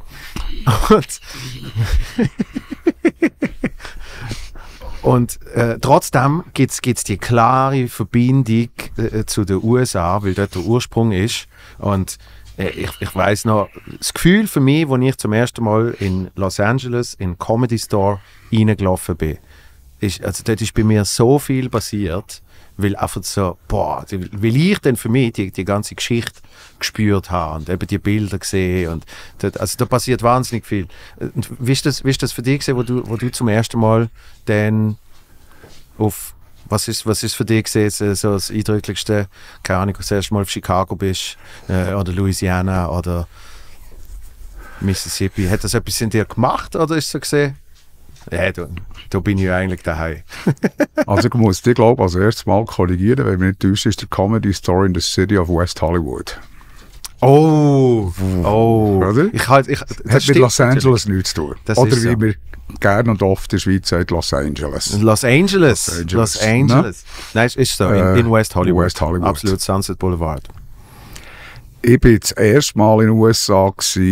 A: Und trotzdem gibt es die klare Verbindung zu den USA, weil dort der Ursprung ist. Und ich weiss noch, das Gefühl für mich, als ich zum ersten Mal in Los Angeles in den Comedy Store reingelaufen bin, dort ist bei mir so viel passiert, weil einfach so, weil ich dann für mich die ganze Geschichte gespürt habe und eben die Bilder gesehen und da passiert wahnsinnig viel. Und wie ist das für dich gewesen, wo du zum ersten Mal dann was ist für dich gewesen, so das Eindrücklichste, keine Ahnung, das erste Mal auf Chicago bist oder Louisiana oder Mississippi, hat das etwas in dir gemacht oder ist es so gesehen? Ja, da bin ich eigentlich daheim.
B: Also ich muss dich, glaube ich, als erstes Mal korrigieren, wenn mich nicht täuscht, ist der Comedy Store in the City of West Hollywood.
A: Oh.
B: Oder?
A: Hat
B: mit Los Angeles nichts zu tun. Oder wie
A: so.
B: wir gerne und oft in der Schweiz sagt, Los Angeles.
A: Los Angeles. Nein, ist so, in West Hollywood.
B: West Hollywood.
A: Absolut, Sunset Boulevard.
B: Ich war das erste Mal in den USA,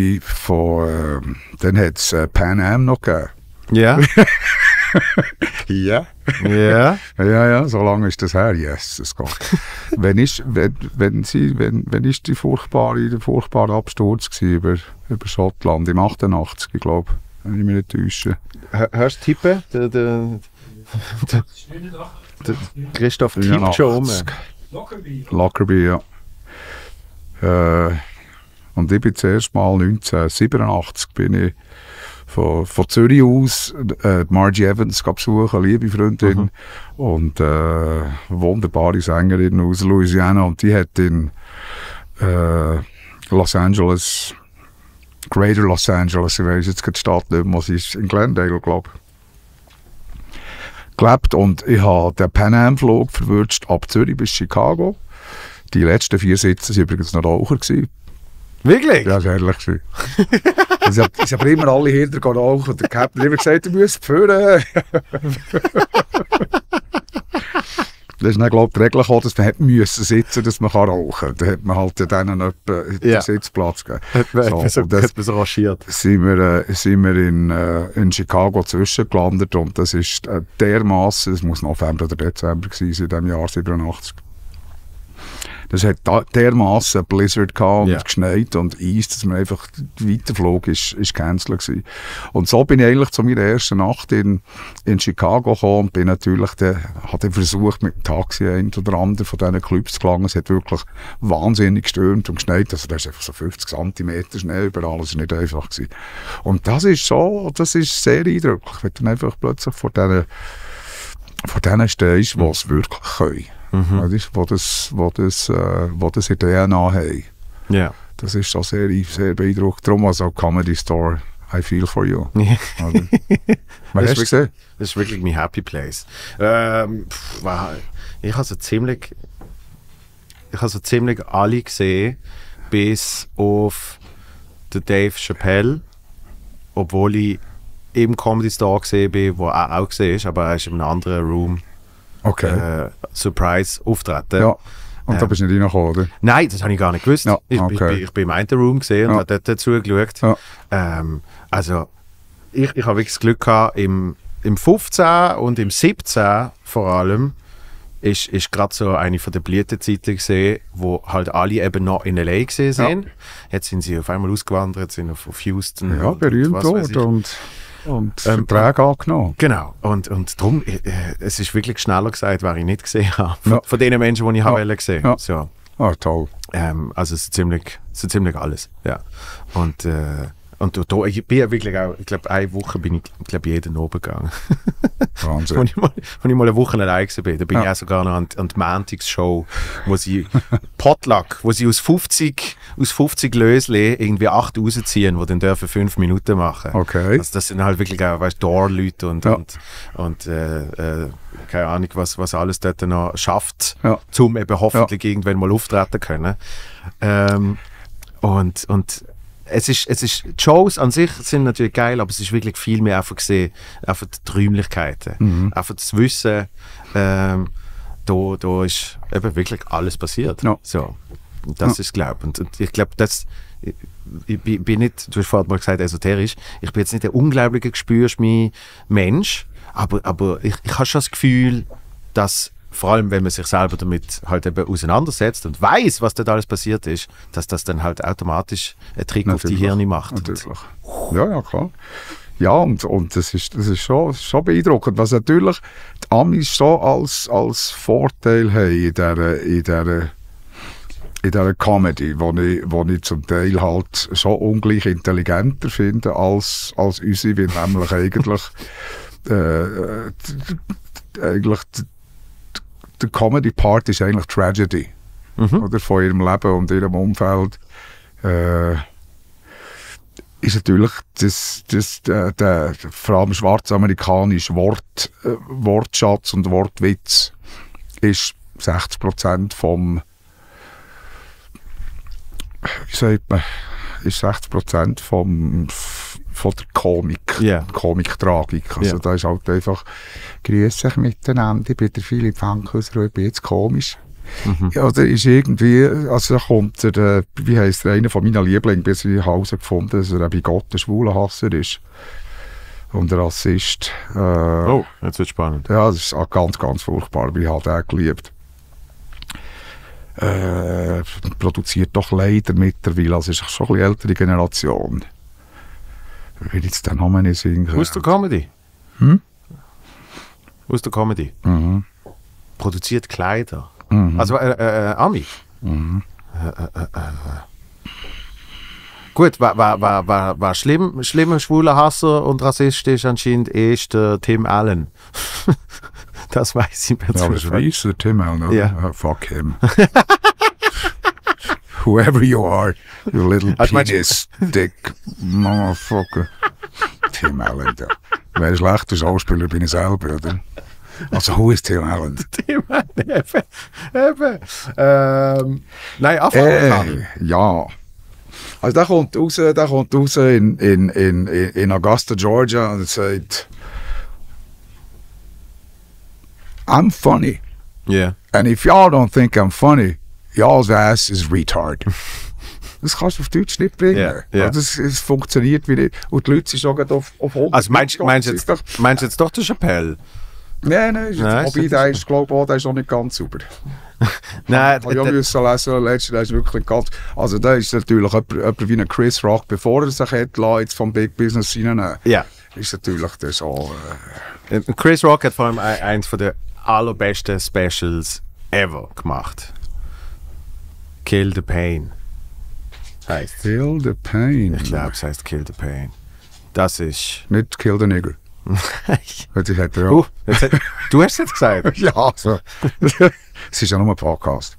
B: dann hat es Pan Am noch gegeben.
A: Ja?
B: Ja.
A: Ja?
B: Ja, so lange ist das her. Yes, es geht. Wenn ist der furchtbare Absturz über Schottland im 88, ich glaube, wenn ich mich nicht täusche.
A: Hörst du tippen? Der Christoph tippt schon
B: Lockerbie, ja. Und ich bin das erste Mal 1987 bin ich von Zürich aus Margie Evans besuchen, liebe Freundin, und wunderbare Sängerin aus Louisiana, und die hat in Los Angeles, Greater Los Angeles, ich weiss jetzt die Stadt nicht mehr, sie ist in Glendale, glaube ich, gelebt, und ich habe den Pan Am Flug verwünscht ab Zürich bis Chicago. Die letzten 4 Sitze waren übrigens noch Raucher gewesen.
A: Wirklich?
B: Ja, das war herrlich. Sie haben immer alle hinter rauchen und der Captain hat immer gesagt, du musst führen. Das ist dann, glaube ich, die Regel gekommen, dass man müssen sitzen, dass man rauchen kann. Da hat man halt denen den Sitzplatz gegeben.
A: Hat man so raschiert.
B: Sind wir in Chicago zwischengelandet und das ist dermassen, es muss November oder Dezember gewesen sein, in diesem Jahr 87. Das hat dermassen Blizzard gehabt und geschneit und Eis, dass man einfach weiterflog, ist gecancelt gewesen. Und so bin ich eigentlich zu meiner ersten Nacht in Chicago gekommen und bin natürlich hatte versucht, mit dem Taxi ein oder andere von diesen Clubs zu gelangen. Es hat wirklich wahnsinnig gestürmt und geschneit. Also da ist einfach so 50 cm Schnee überall. Das war nicht einfach gewesen. Und das ist sehr eindrücklich, wenn du einfach plötzlich vor denen stehst, die es wirklich können. Wo das in der DNA haben.
A: Ja.
B: Das ist schon sehr, sehr beeindruckend. Darum also Comedy Store, I feel for you.
A: Das ist wirklich mein Happy Place. Ich habe so ziemlich alle gesehen, bis auf den Dave Chappelle, obwohl ich im Comedy Store gesehen bin, wo er auch gesehen ist, aber er ist in einem anderen Room.
B: Okay.
A: Surprise auftreten.
B: Ja. Und da bist du nicht reingekommen, oder?
A: Nein, das habe ich gar nicht gewusst.
B: Ja,
A: ich bin im einen Room gesehen und habe dort dazu geschaut.
B: Ja.
A: Also, ich habe wirklich das Glück gehabt, im 15 und im 17 vor allem, ist gerade so eine von den Blütenzeiten gesehen, wo halt alle eben noch in L.A. gesehen sind. Ja. Jetzt sind sie auf einmal ausgewandert, sind auf Houston.
B: Ja, berühmt dort und Verträge angenommen.
A: Genau. Und darum, es ist wirklich schneller gesagt, was ich nicht gesehen habe. Von den Menschen, die ich habe gesehen.
B: Ja.
A: So.
B: Ah, toll.
A: Also es ist ziemlich alles. Ja. Und da, ich bin ja wirklich auch, ich glaube, eine Woche bin ich jeden oben gegangen.
B: Wahnsinn.
A: Wenn ich mal eine Woche allein bin, da bin ich auch sogar noch an die Mantix-Show, wo sie Potluck, wo sie aus 50 Lösli irgendwie 8 rausziehen, die dann dürfen 5 Minuten machen.
B: Okay.
A: Also das sind halt wirklich auch, weißt, Door-Leute und keine Ahnung, was alles dort noch schafft, um eben hoffentlich irgendwann mal auftreten können. Und die Shows an sich sind natürlich geil, aber es ist wirklich viel mehr einfach gesehen, einfach die Träumlichkeiten, einfach das Wissen, da ist eben wirklich alles passiert.
B: Ja.
A: So, das ist, glaube ich. Und ich glaube, ich bin nicht, du hast vorhin mal gesagt, esoterisch, ich bin jetzt nicht der unglaubliche Gespürschmi-Mensch, aber ich habe schon das Gefühl, dass vor allem, wenn man sich selber damit halt eben auseinandersetzt und weiß, was dort alles passiert ist, dass das dann halt automatisch einen Trick auf die Hirne macht.
B: Natürlich. Ja, klar. Ja, und das ist schon beeindruckend. Was natürlich die Amis so als Vorteil haben in dieser Comedy, wo ich zum Teil halt schon ungleich intelligenter finde als unsere, wie nämlich eigentlich der Comedy-Part ist eigentlich Tragedy. Oder von ihrem Leben und ihrem Umfeld. Ist natürlich der vor allem schwarzamerikanische Wortschatz und Wortwitz ist 60% vom, wie sagt man, ist 60% von der Komik, Komiktragik. Also da ist halt einfach «Grüß euch miteinander, ich bin der Philipp Fankhauser, ich bin jetzt komisch». Ja, da ist irgendwie, also da kommt wie heisst einer von meinen Lieblingen, bis ich herausgefunden, dass er ein bigotter Schwulenhasser ist. Und ein Rassist.
A: jetzt wird spannend.
B: Ja, das ist auch ganz, ganz furchtbar, weil ich halt auch geliebt. Produziert doch leider mittlerweile, also ist schon ein bisschen ältere Generation. Will jetzt den Namen nicht singen.
A: Aus der Comedy? Aus der Comedy? Produziert Kleider? Also Ami? Gut, war schlimmer schwuler Hasser und Rassist ist anscheinend der Tim Allen. Das weiß ich mir
B: ja, aber Schweiz, der Tim Allen,
A: ja.
B: Fuck him. Whoever you are, you little penis, dick motherfucker. Tim Allen, ja. Wer ein schlechter Schauspieler bin ich selber, oder? Also, who is Tim Allen?
A: Tim Allen, eben. Nein, Anfang.
B: Ja. Also, der kommt raus in Augusta, Georgia und sagt, I'm funny.
A: Yeah.
B: And if y'all don't think I'm funny, y'all's ass is retard. Das kannst du auf Deutsch nicht bringen.
A: Ja.
B: Also es funktioniert wie nicht. Und die Leute sind schon auf 100.
A: Also meinst du jetzt doch den Chappelle?
B: Nein, wobei der ist, glaube ich, der ist noch nicht ganz sauber.
A: Nein,
B: Ich habe lesen, letztens ist wirklich nicht ganz... Also da ist natürlich jemand wie ein Chris Rock, bevor er sich hat, jetzt vom Big Business reinnehmen.
A: Ja.
B: Ist natürlich das so...
A: Chris Rock hat vor allem eins der allerbesten Specials ever gemacht. Kill the Pain. Heißt.
B: Kill the Pain.
A: Ich glaube, es heißt Kill the Pain. Das ist...
B: Nicht Kill the Nigger. Das hat er auch.
A: Du hast es jetzt gesagt.
B: Ja, also. Es ist ja nur ein Podcast.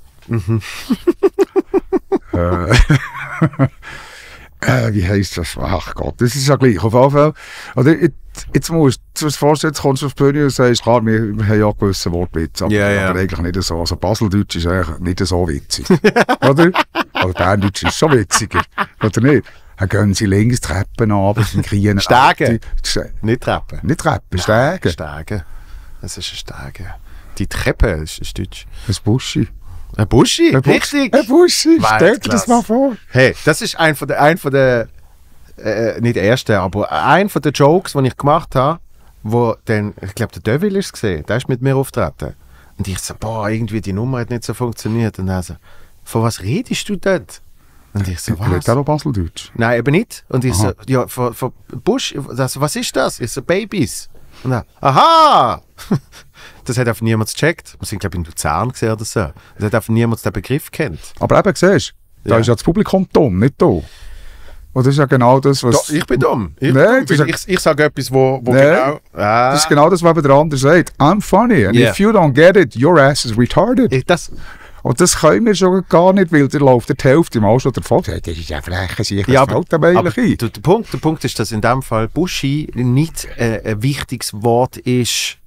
B: Wie heisst das? Ach Gott, das ist ja gleich. Auf jeden Fall. Also jetzt musst du dir vorstellen, jetzt kommst du auf die Bühne und sagst, klar, wir haben ja gewisse Wortwitze, aber, aber eigentlich nicht so. Also Baseldeutsch ist eigentlich nicht so witzig. Oder? Also Berndeutsch ist schon witziger. Oder nicht? Dann gehen sie links Treppen runter, sind Krien.
A: Steigen. Nicht Treppen.
B: Nicht Treppen, Steigen.
A: Steigen. Das ist ein Steigen. Die Treppe ist Deutsch.
B: Ein Buschi.
A: Ein Buschi? Richtig.
B: Ein Buschi. Stell dir das mal vor.
A: Hey, das ist ein von der nicht ersten, aber ein von den Jokes, die ich gemacht habe, wo dann, ich glaube, der Devil ist gesehen, der ist mit mir auftreten. Und ich so, boah, irgendwie die Nummer hat nicht so funktioniert. Und er so, von was redest du dort? Und ich so, was?
B: Redet auch Baseldeutsch?
A: Nein, eben nicht. Und ich so, ja, von Busch, was ist das? Ich so, Babys. Und dann, aha! Das hat einfach niemand gecheckt. Wir sind, glaube ich, in Luzern gesehen oder so. Das hat einfach niemand den Begriff kennt.
B: Aber eben, siehst du, da ist ja das Publikum dumm, nicht du. Und das ist ja genau das, was...
A: Ich bin dumm. Ich sage etwas, wo genau...
B: Das ist genau das, was der andere sagt. I'm funny. And if you don't get it, your ass is retarded. Und das können wir schon gar nicht, weil der läuft die Hälfte mal schon davon. Das ist ja frech, sicher.
A: Ja, aber der Punkt ist, dass in dem Fall Buschi nicht ein wichtiges Wort ist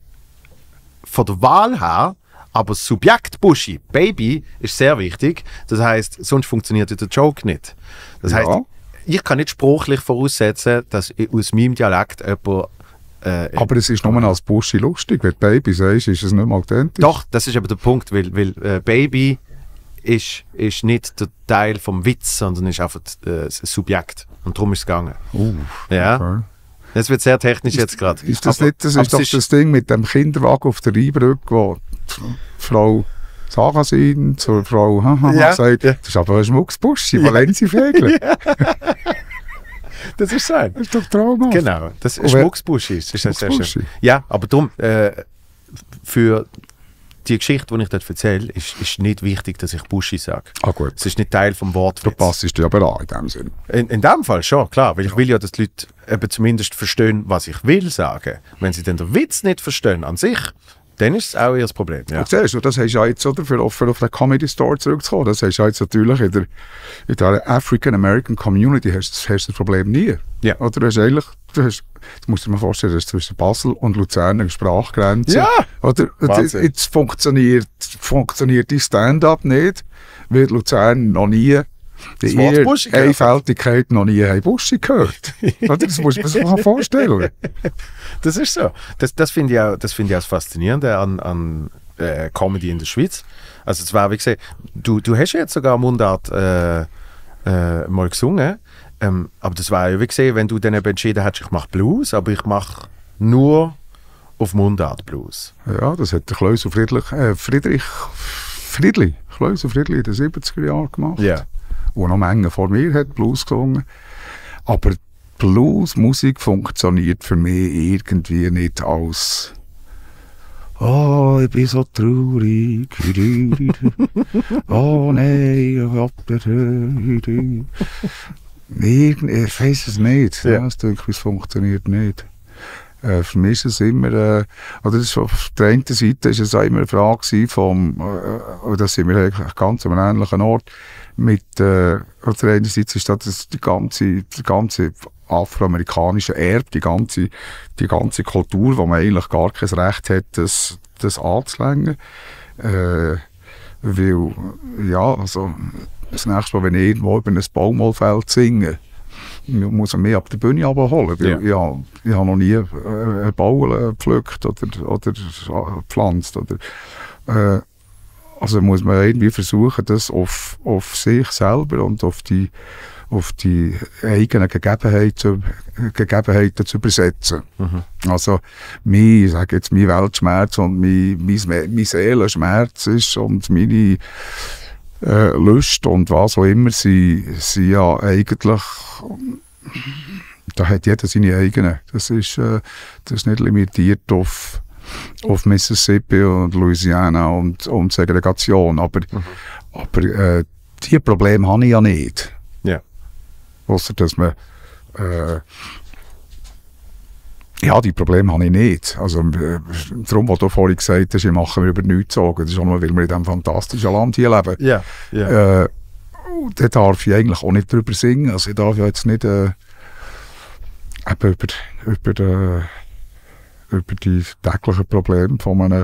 A: von der Wahl her, aber das Subjekt Buschi, Baby, ist sehr wichtig. Das heisst, sonst funktioniert der Joke nicht. Das heisst, ich kann nicht sprachlich voraussetzen, dass aus meinem Dialekt jemand...
B: aber es ist nur als Buschi lustig, wenn du Baby sagst, ist es nicht mehr authentisch.
A: Doch, das ist aber der Punkt, weil Baby ist nicht der Teil vom Witz, sondern ist einfach das Subjekt. Und darum ist es gegangen. Ja. Okay. Das wird sehr technisch jetzt gerade.
B: Ist das nicht, das ist doch das Ding mit dem Kinderwagen auf der Rheinbrücke, wo Frau Sarrazin zur Frau sagt, das ist aber ein Schmucksbuschi, Valenzi-Fegel.
A: Das ist sein.
B: Das ist doch traumhaft.
A: Genau, das ist Schmucksbuschi. Das ist sehr schön. Ja, aber darum, für die Geschichte, die ich dort erzähle, ist nicht wichtig, dass ich Buschi sage.
B: Ah, gut.
A: Es ist nicht Teil vom Wortwitz.
B: Du passest dir aber an in dem Sinn.
A: In dem Fall schon, klar. Weil ich will ja, dass die Leute eben zumindest verstehen, was ich will sagen. Wenn sie dann den Witz nicht verstehen an sich, dann ist es auch ihr Problem. Ja.
B: Und siehst du, das hast du ja jetzt, oder, für auf den Comedy Store zurückzukommen, das hast du jetzt natürlich in der African American Community hast du das Problem nie.
A: Ja.
B: Oder du hast eigentlich, du musst dir mal vorstellen, dass zwischen Basel und Luzern eine Sprachgrenze.
A: Ja.
B: Oder jetzt funktioniert die Stand-up nicht, weil Luzern noch nie die Einfältigkeit noch nie ein Buschi gehört. Das muss man sich mal vorstellen.
A: Das ist so. Das finde ich auch das Faszinierende an Comedy in der Schweiz. Also es war, wie gesagt, du hast ja jetzt sogar Mundart mal gesungen, aber das war ja, wie gesagt, wenn du dann eben entschieden hättest, ich mache Blues, aber ich mache nur auf Mundart Blues.
B: Ja, das hat der Kleusel Friedli Kleusel Friedli in den 70er Jahren gemacht.
A: Ja.
B: Wo noch Menge vor mir hat Blues gesungen. Aber Bluesmusik funktioniert für mich irgendwie nicht als «Oh, ich bin so traurig, oh nein, ich weiß es nicht, ja. Das denke ich, es funktioniert nicht. Für mich ist es immer, oder das ist auf der einen Seite ist es auch immer eine Frage da sind wir eigentlich ganz an einem ähnlichen Ort, auf der einen Seite ist das die ganze afroamerikanische Erbe, die ganze Kultur, wo man eigentlich gar kein Recht hat, das anzulängen. Weil, ja, also das nächste Mal, wenn ich irgendwo über ein Baumwollfeld singe, muss man mich ab der Bühne abholen, weil ich habe noch nie einen Baum gepflückt oder gepflanzt. also muss man irgendwie versuchen, das auf sich selber und auf die eigenen Gegebenheiten zu übersetzen. Also, ich sage jetzt, mein Weltschmerz und mein Seelenschmerz ist und meine Lust und was auch immer, sie ja eigentlich, da hat jeder seine eigenen. Das ist nicht limitiert auf Mississippi und Louisiana und Segregation. Aber diese Probleme habe ich ja nicht.
A: Ja.
B: Ausser, dass man ja, die Probleme habe ich nicht. Also, darum, was du vorhin gesagt hast, ich mache mir über nichts Sorgen. Das ist auch nur, weil wir in diesem fantastischen Land hier leben.
A: Ja, ja.
B: Da darf ich eigentlich auch nicht drüber singen. Also, ich darf ja jetzt nicht über die täglichen Probleme von einem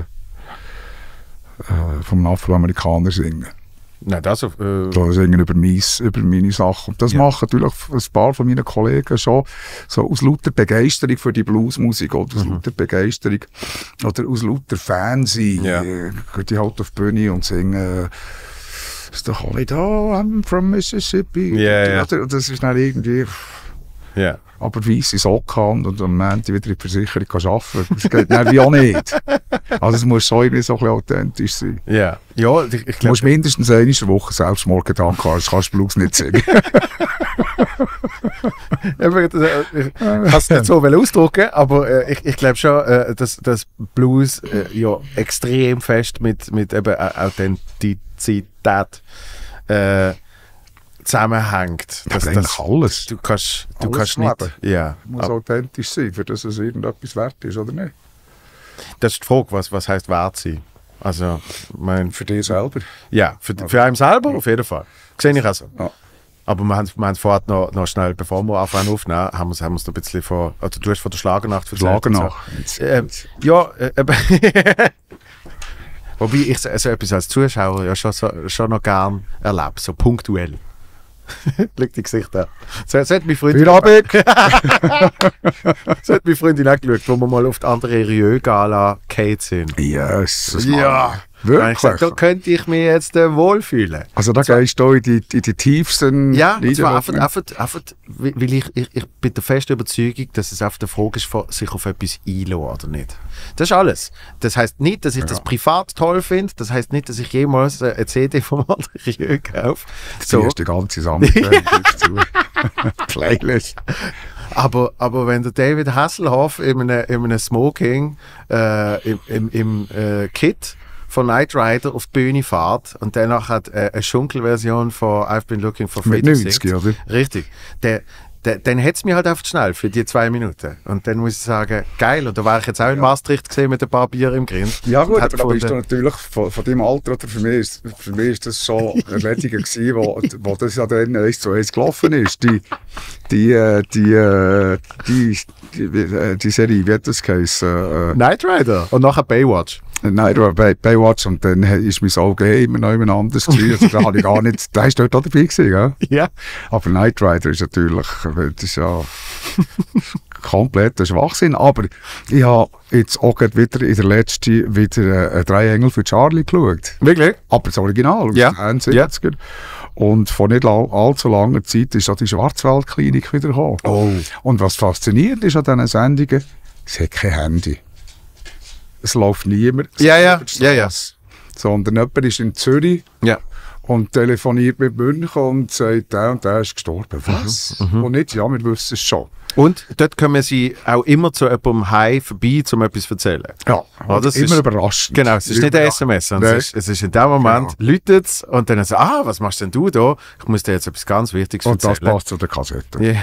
B: Afroamerikaner singen.
A: Nein, das
B: singen über meine Sachen. Und das machen natürlich ein paar von meinen Kollegen schon so aus lauter Begeisterung für die Bluesmusik oder aus lauter Begeisterung oder aus lauter Fansein. Gehen die halt auf die Bühne und singen ist doch alle da, I'm from Mississippi. Und das ist dann irgendwie...
A: Ja.
B: Aber weisse Socken und am Montag wieder in die Versicherung arbeiten, das geht dann wie auch nicht. Also es muss schon irgendwie so ein bisschen authentisch sein.
A: Ja. Ja, ich glaub,
B: du musst mindestens einmal in der Woche Selbstmordgedanken haben, sonst kannst du Blues nicht singen.
A: Ich kann es nicht so ausdrücken, aber ich glaube schon, dass Blues ja extrem fest mit eben Authentizität zusammenhängt.
B: Das eigentlich alles.
A: Du kannst
B: alles
A: nicht. Ja.
B: Muss authentisch sein, für das es irgendetwas wert ist, oder nicht?
A: Das ist die Frage, was heisst wert sein? Also,
B: für dich selber?
A: Ja, für einen selber auf jeden Fall. Sehe ich also. Ja. Aber wir haben vorhin noch schnell, bevor wir anfangen aufnehmen, haben wir es noch ein bisschen also du hast von der Schlagernacht erzählt.
B: Schlagernacht.
A: Wobei ich so etwas als Zuschauer ja schon noch gern erlebe, so punktuell. Liegt die Gesichter. So hat meine Freundin auch geschaut, wo wir mal auf die andere Rieu-Gala gefallen sind.
B: Yes.
A: Ja.
B: Wirklich?
A: Da könnte ich mich jetzt wohlfühlen.
B: Also da gehst du in die tiefsten...
A: Ja, und zwar einfach, weil ich bin der festen Überzeugung, dass es einfach eine Frage ist, sich auf etwas einzulassen oder nicht. Das ist alles. Das heisst nicht, dass ich das privat toll finde. Das heisst nicht, dass ich jemals eine CD vom André kaufe.
B: So. Das ist die ganze Sammlung. Playlist.
A: Aber wenn der David Hasselhoff in einem Smoking im Kit von Knight Rider auf die Bühne fährt und danach hat eine Schunkelversion von I've Been Looking for Freedom
B: mit 90, oder?
A: Richtig. Dann hat es mich halt einfach schnell für die 2 Minuten. Und dann muss ich sagen, geil. Und da war ich jetzt auch in Maastricht gesehen mit ein paar Bier im Grind.
B: Ja gut, aber da bist du natürlich von deinem Alter, oder für mich ist das schon erledigt gewesen, wo das ja dann 1:1 gelaufen ist. Die Serie, wie hat das geheißen?
A: Knight Rider und nachher Baywatch.
B: Nein, Baywatch, und dann ist mein Auge immer noch jemand anderes gewesen. Also, da habe ich gar nicht, der ist dort auch dabei gewesen, ja?
A: Ja.
B: Aber Knight Rider ist natürlich, das ist ja kompletter Schwachsinn. Aber ich habe jetzt auch wieder in der letzten wieder 3 Engel für Charlie geschaut.
A: Wirklich?
B: Aber das Original, aus den 70er. Und vor nicht allzu langer Zeit ist auch die Schwarzwaldklinik wieder gekommen.
A: Oh.
B: Und was faszinierend ist an diesen Sendungen, es hat kein Handy. Es läuft niemand.
A: Ja.
B: Sondern jemand ist in Zürich und telefoniert mit München und sagt, der und der ist gestorben. Was? Und nicht, ja, wir wissen es schon.
A: Und dort können sie auch immer zu jemandem heim vorbei, um etwas zu erzählen.
B: Ja,
A: das
B: immer
A: ist
B: überraschend.
A: Genau, es ist nicht ein SMS, sondern es ist in dem Moment, läutet es und dann so, was machst denn du da? Ich muss dir jetzt etwas ganz Wichtiges erzählen.
B: Und das passt zu der Kassette.
A: Yeah.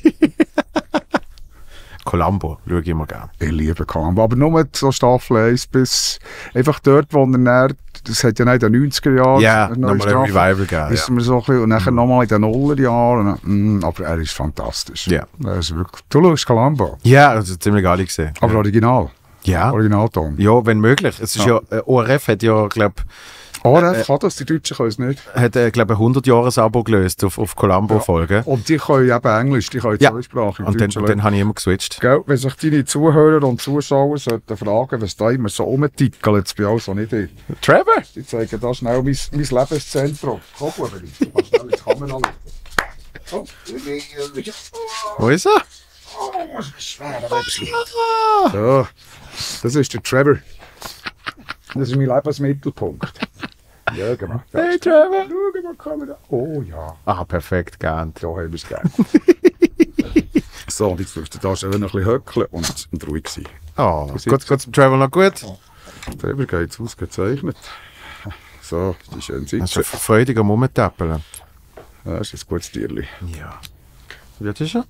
A: Columbo schaue ich immer gerne.
B: Ich liebe Columbo, aber nur so Staffel 1 bis einfach dort, wo er dann, das hat ja nicht in den 90er Jahren
A: nochmal ein Revival gegeben.
B: Ist mir so ein bisschen, und nachher nochmal in den 0er Jahren. Aber er ist fantastisch.
A: Ja.
B: Er ist wirklich, du schaust Columbo.
A: Ja, also ziemlich gar nicht gesehen.
B: Aber original.
A: Ja.
B: Originalton.
A: Ja, wenn möglich. Es ist ja ORF hat ja, glaube
B: ORF kann das, die Deutschen können es nicht.
A: Hat, glaube ich, ein 100-Jahres-Abo gelöst auf Columbo-Folgen.
B: Und die können eben Englisch, die können zweisprachig.
A: Und dann habe ich immer geswitcht.
B: Gell, wenn sich deine Zuhörer und Zuschauer sollten fragen, was da immer so rumtickelt, jetzt bei uns auch nicht ich.
A: Trevor?
B: Ich zeige da schnell mein Lebenszentrum. Komm, Bubeli, du kannst schnell in die Kamera schauen.
A: Wo ist er?
B: Oh, das ist schwer, aber so, das ist der Trevor. Das ist mein Lebensmittelpunkt. Schau mal.
A: Hey Trevor!
B: Schau mal, Kamera. Oh ja.
A: Ah, perfekt, gern.
B: So haben wir es gerne. So, und jetzt dürft ihr da schon noch ein bisschen höckeln und ruhig sein.
A: Oh, geht's dem Trevor noch gut?
B: Trevor geht's ausgezeichnet. So, die schön
A: Das ist
B: sitzen.
A: freudig am Rumtappeln.
B: Ja, das ist ein gutes Tierli.
A: Ja. Wie alt ist er?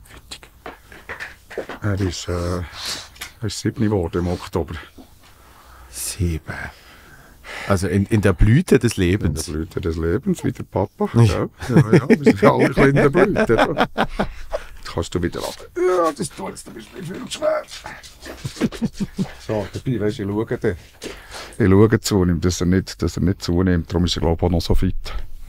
B: Er ist 7 geworden im Oktober.
A: 7. Also in der Blüte des
B: In der
A: Lebens.
B: Blüte des Lebens, wie der Papa. Ja, ja, wir sind alle ein bisschen in der Blüte. Oder? Jetzt kannst du wieder ab. Ja, das tut jetzt ein bisschen viel schwer. So, dabei, weisst du, ich schaue zu ihm, dass er nicht zunimmt. Darum ist er, glaube ich, auch noch so fit.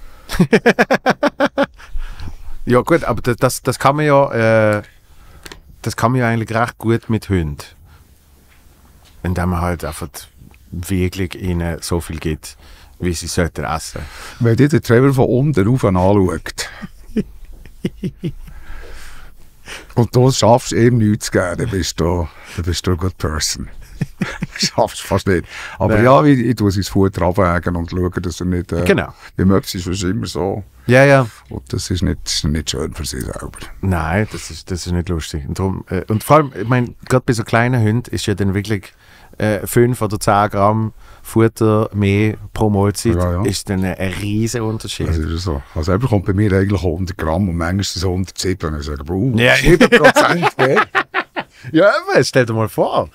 A: Ja gut, aber das kann man ja eigentlich recht gut mit Hunden. Indem man halt einfach wirklich ihnen so viel gibt, wie sie sollten essen.
B: Wenn dir der Trevor von unten rauf anschaut und du schaffst ihm nichts zu geben, dann bist du eine good person. Schaffst du fast nicht. Aber ja, ich tue sein Futter abwägen und schaue, dass er nicht...
A: Genau.
B: Wie möglich ist es immer so.
A: Ja, ja.
B: Und das ist nicht schön für sie selber.
A: Nein, das ist nicht lustig. Und, und vor allem, ich meine, gerade bei so kleinen Hunden ist ja dann wirklich 5 oder 10 Gramm Futter mehr pro Mahlzeit,
B: Ja, ja.
A: ist dann ein riesen Unterschied.
B: Das ist ja so. Also selber kommt bei mir eigentlich 100 Gramm und manchmal ist es 107. Und ich sage,
A: Ja.
B: 7% mehr.
A: Ja, aber stell dir mal vor.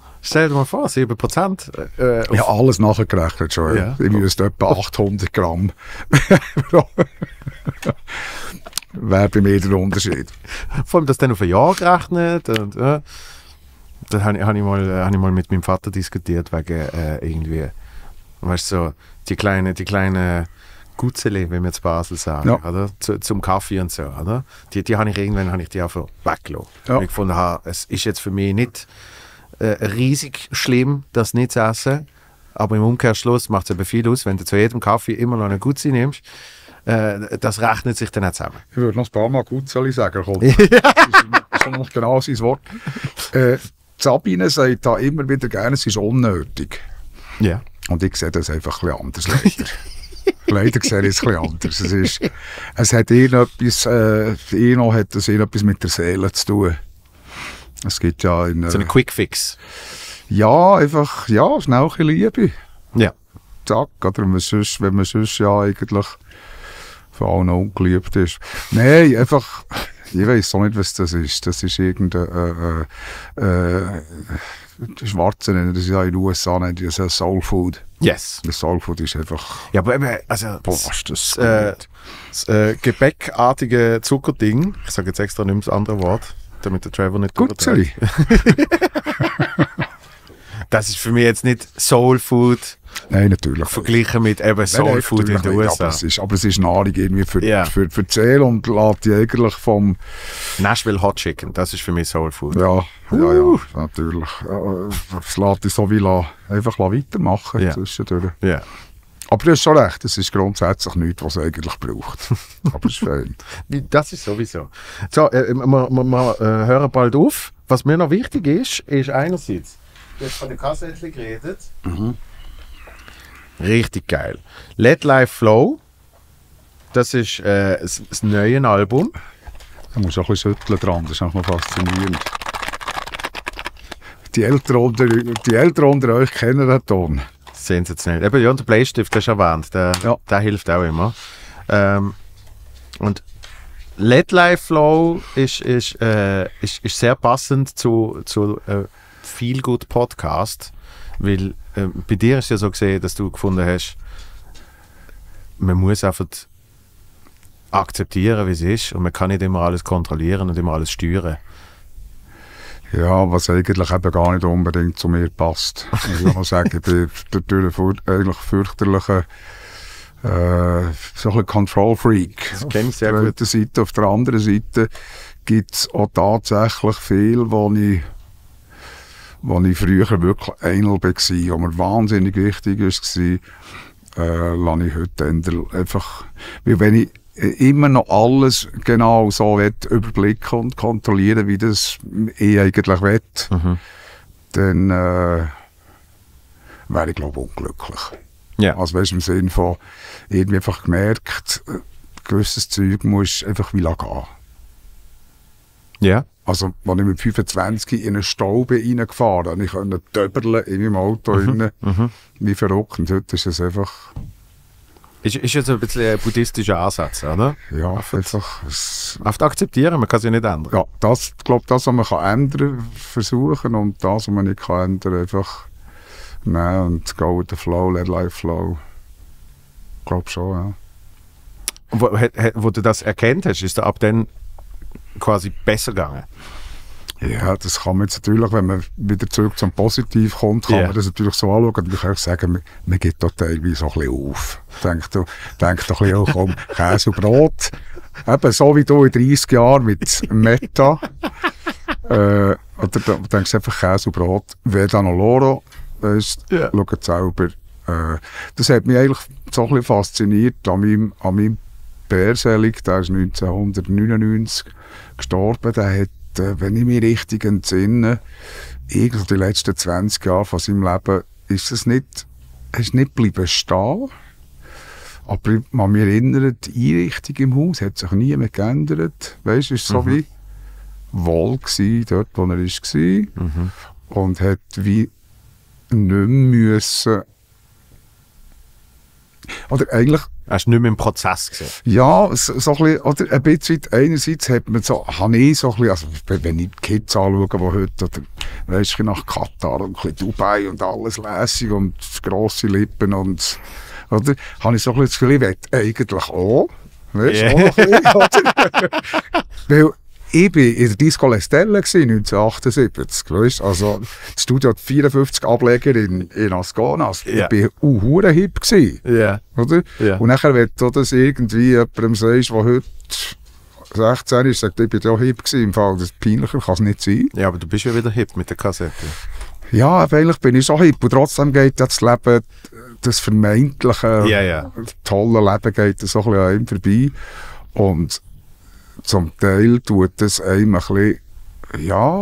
A: 7%.
B: Ja, alles nachgerechnet schon.
A: Ja.
B: Ich müsste etwa 800 Gramm. Wäre bei mir der Unterschied.
A: Vor allem das dann auf ein Jahr gerechnet. Und, da habe ich mal mit meinem Vater diskutiert, wegen irgendwie, weißt du, so, die kleinen Gutzeli, wie wir jetzt Basel sagen,
B: Ja.
A: oder? Zum Kaffee und so, oder? Die habe ich einfach weggelassen.
B: Ja.
A: Weil ich gefunden habe, es ist jetzt für mich nicht riesig schlimm, das nicht zu essen, aber im Umkehrschluss macht es eben viel aus, wenn du zu jedem Kaffee immer noch eine Gutzi nimmst. Das rechnet sich dann auch zusammen.
B: Ich würde noch ein paar Mal Gutzeli sagen. Das ist noch genau sein Wort. Sabine sagt da immer wieder gerne, es ist unnötig.
A: Ja.
B: Und ich sehe das einfach ein bisschen anders, leider. Leider sehe ich es ein bisschen anders. Es hat irgendetwas mit der Seele zu tun. Es gibt ja
A: So ein Quick-Fix.
B: ja, einfach, ja, schnell ein bisschen Liebe.
A: Ja.
B: Zack, oder wenn man sonst ja eigentlich von allen ungeliebt ist. Nein, einfach, ich weiss auch nicht, was das ist. Das ist irgendein die Schwarzen nennen das ja in den USA, nennen die das Soul Food.
A: Yes.
B: Das Soul Food ist einfach,
A: Ja, aber eben, also
B: boah, ist das
A: das gebäckartige Zuckerding, ich sage jetzt extra nicht mehr das andere Wort, damit der Trevor nicht
B: Gutzeli.
A: Das ist für mich jetzt nicht Soul Food
B: Nein, natürlich.
A: verglichen mit eben Soul Food in den USA.
B: Aber es ist Nahrung irgendwie für die Seele und lässt die eigentlich vom...
A: Nashville Hot Chicken, das ist für mich Soul Food.
B: Ja, natürlich. Es lässt dich so wie einfach weitermachen
A: Ja.
B: zwischendurch.
A: Ja.
B: Aber du hast schon recht, es ist grundsätzlich nichts, was es eigentlich braucht. Aber es ist fein.
A: Das ist sowieso. So, wir hören bald auf. Was mir noch wichtig ist einerseits, du hast von der Kassette geredet. Richtig geil. Let Life Flow, das ist das neue Album.
B: Da musst du auch ein bisschen schütteln dran, das ist auch noch faszinierend. Die Älteren unter euch kennen den Ton.
A: Sensationell. Eben, ja, und der Bleistift, das ist erwähnt, der hilft auch immer. Und Let Life Flow ist sehr passend zu Feel Good Podcast, weil bei dir ist es ja so gesehen, dass du gefunden hast, man muss einfach akzeptieren, wie es ist, und man kann nicht immer alles kontrollieren und immer alles steuern.
B: Ja, was eigentlich eben gar nicht unbedingt zu mir passt. Ich muss sagen, ich bin durch eigentlich fürchterlicher so ein bisschen Control-Freak.
A: Das kenne ich sehr
B: Auf der
A: gut.
B: einen Seite, auf der anderen Seite gibt es auch tatsächlich viel, wo ich früher wirklich Einl war, wo mir wahnsinnig wichtig war, lasse ich heute einfach, weil wenn ich immer noch alles genau so überblicken und kontrollieren, wie das ich eigentlich will, dann wäre ich, glaube ich, unglücklich.
A: Ja.
B: Also weißt du, im Sinne von irgendwie einfach gemerkt, gewisses Zeug muss einfach wie gehen.
A: Ja.
B: Also, als ich mit 25 in einen Stau bin reingefahren bin, ich konnte töberlen in meinem Auto rein, wie verrückt. Und heute ist es einfach,
A: Ist jetzt ein bisschen ein buddhistischer Ansatz, oder?
B: ja,
A: Einfach
B: einfach,
A: akzeptieren, man kann es ja nicht ändern.
B: ja, das, ich glaube, das, was man kann ändern versuchen und das, was man nicht kann ändern, einfach nehmen und go with the flow, let life flow. Ich glaube schon, ja.
A: Und wo du das erkannt hast, ist da ab dann quasi besser gegangen?
B: Ja, das kann man jetzt natürlich, wenn man wieder zurück zum Positiv kommt, kann man das natürlich so anschauen. Und ich kann sagen, man geht da teilweise auch ein bisschen auf. Denkt doch ein bisschen auch um Käse und Brot. Eben so wie du in 30 Jahren mit Meta. Oder da denkst du einfach Käse und Brot. Veda no loro, weißt, schaut selber. Das hat mich eigentlich so ein bisschen fasziniert an meinem Bärselig. Der ist 1999 gestorben. Der hat, wenn ich mich richtig entsinne, irgendwie die letzten 20 Jahre von seinem Leben ist nicht geblieben stehen. Aber ich kann mich erinnern, die Einrichtung im Haus hat sich nie mehr geändert. Weißt du, es war so wie wohl gewesen, dort, wo er war. Und hat wie nicht mehr müssen. Oder eigentlich,
A: Hast du nicht mehr im Prozess gesehen?
B: ja, so ein bisschen, oder ein bisschen, einerseits hat man so, habe ich so ein bisschen, also wenn ich die Kids anschaue, die heute, oder weisst du, nach Katar und ein bisschen Dubai und alles lässig und grosse Lippen und, oder, habe ich so ein bisschen das Gefühl, ich will eigentlich auch, weisst du, auch ein bisschen, oder? Weil ich war in der Disco La Stella 1978, weißt? Also das Studio hat 54 Ableger in Ascona. Also,
A: Ja.
B: ich war hure hip gewesen,
A: Ja.
B: oder?
A: Ja.
B: Und nachher, wenn du das irgendwie jemandem sagst, der heute 16 ist, sagt, ich bin ja hip gewesen, im Fall, das peinlicher kann es nicht sein.
A: Ja, aber du bist ja wieder hip mit der Kassette.
B: Ja, aber eigentlich bin ich so hip und trotzdem geht das Leben, das vermeintliche,
A: Ja.
B: tolle Leben geht so ein bisschen an ihm vorbei. Und zum Teil tut es einem ein bisschen, ja,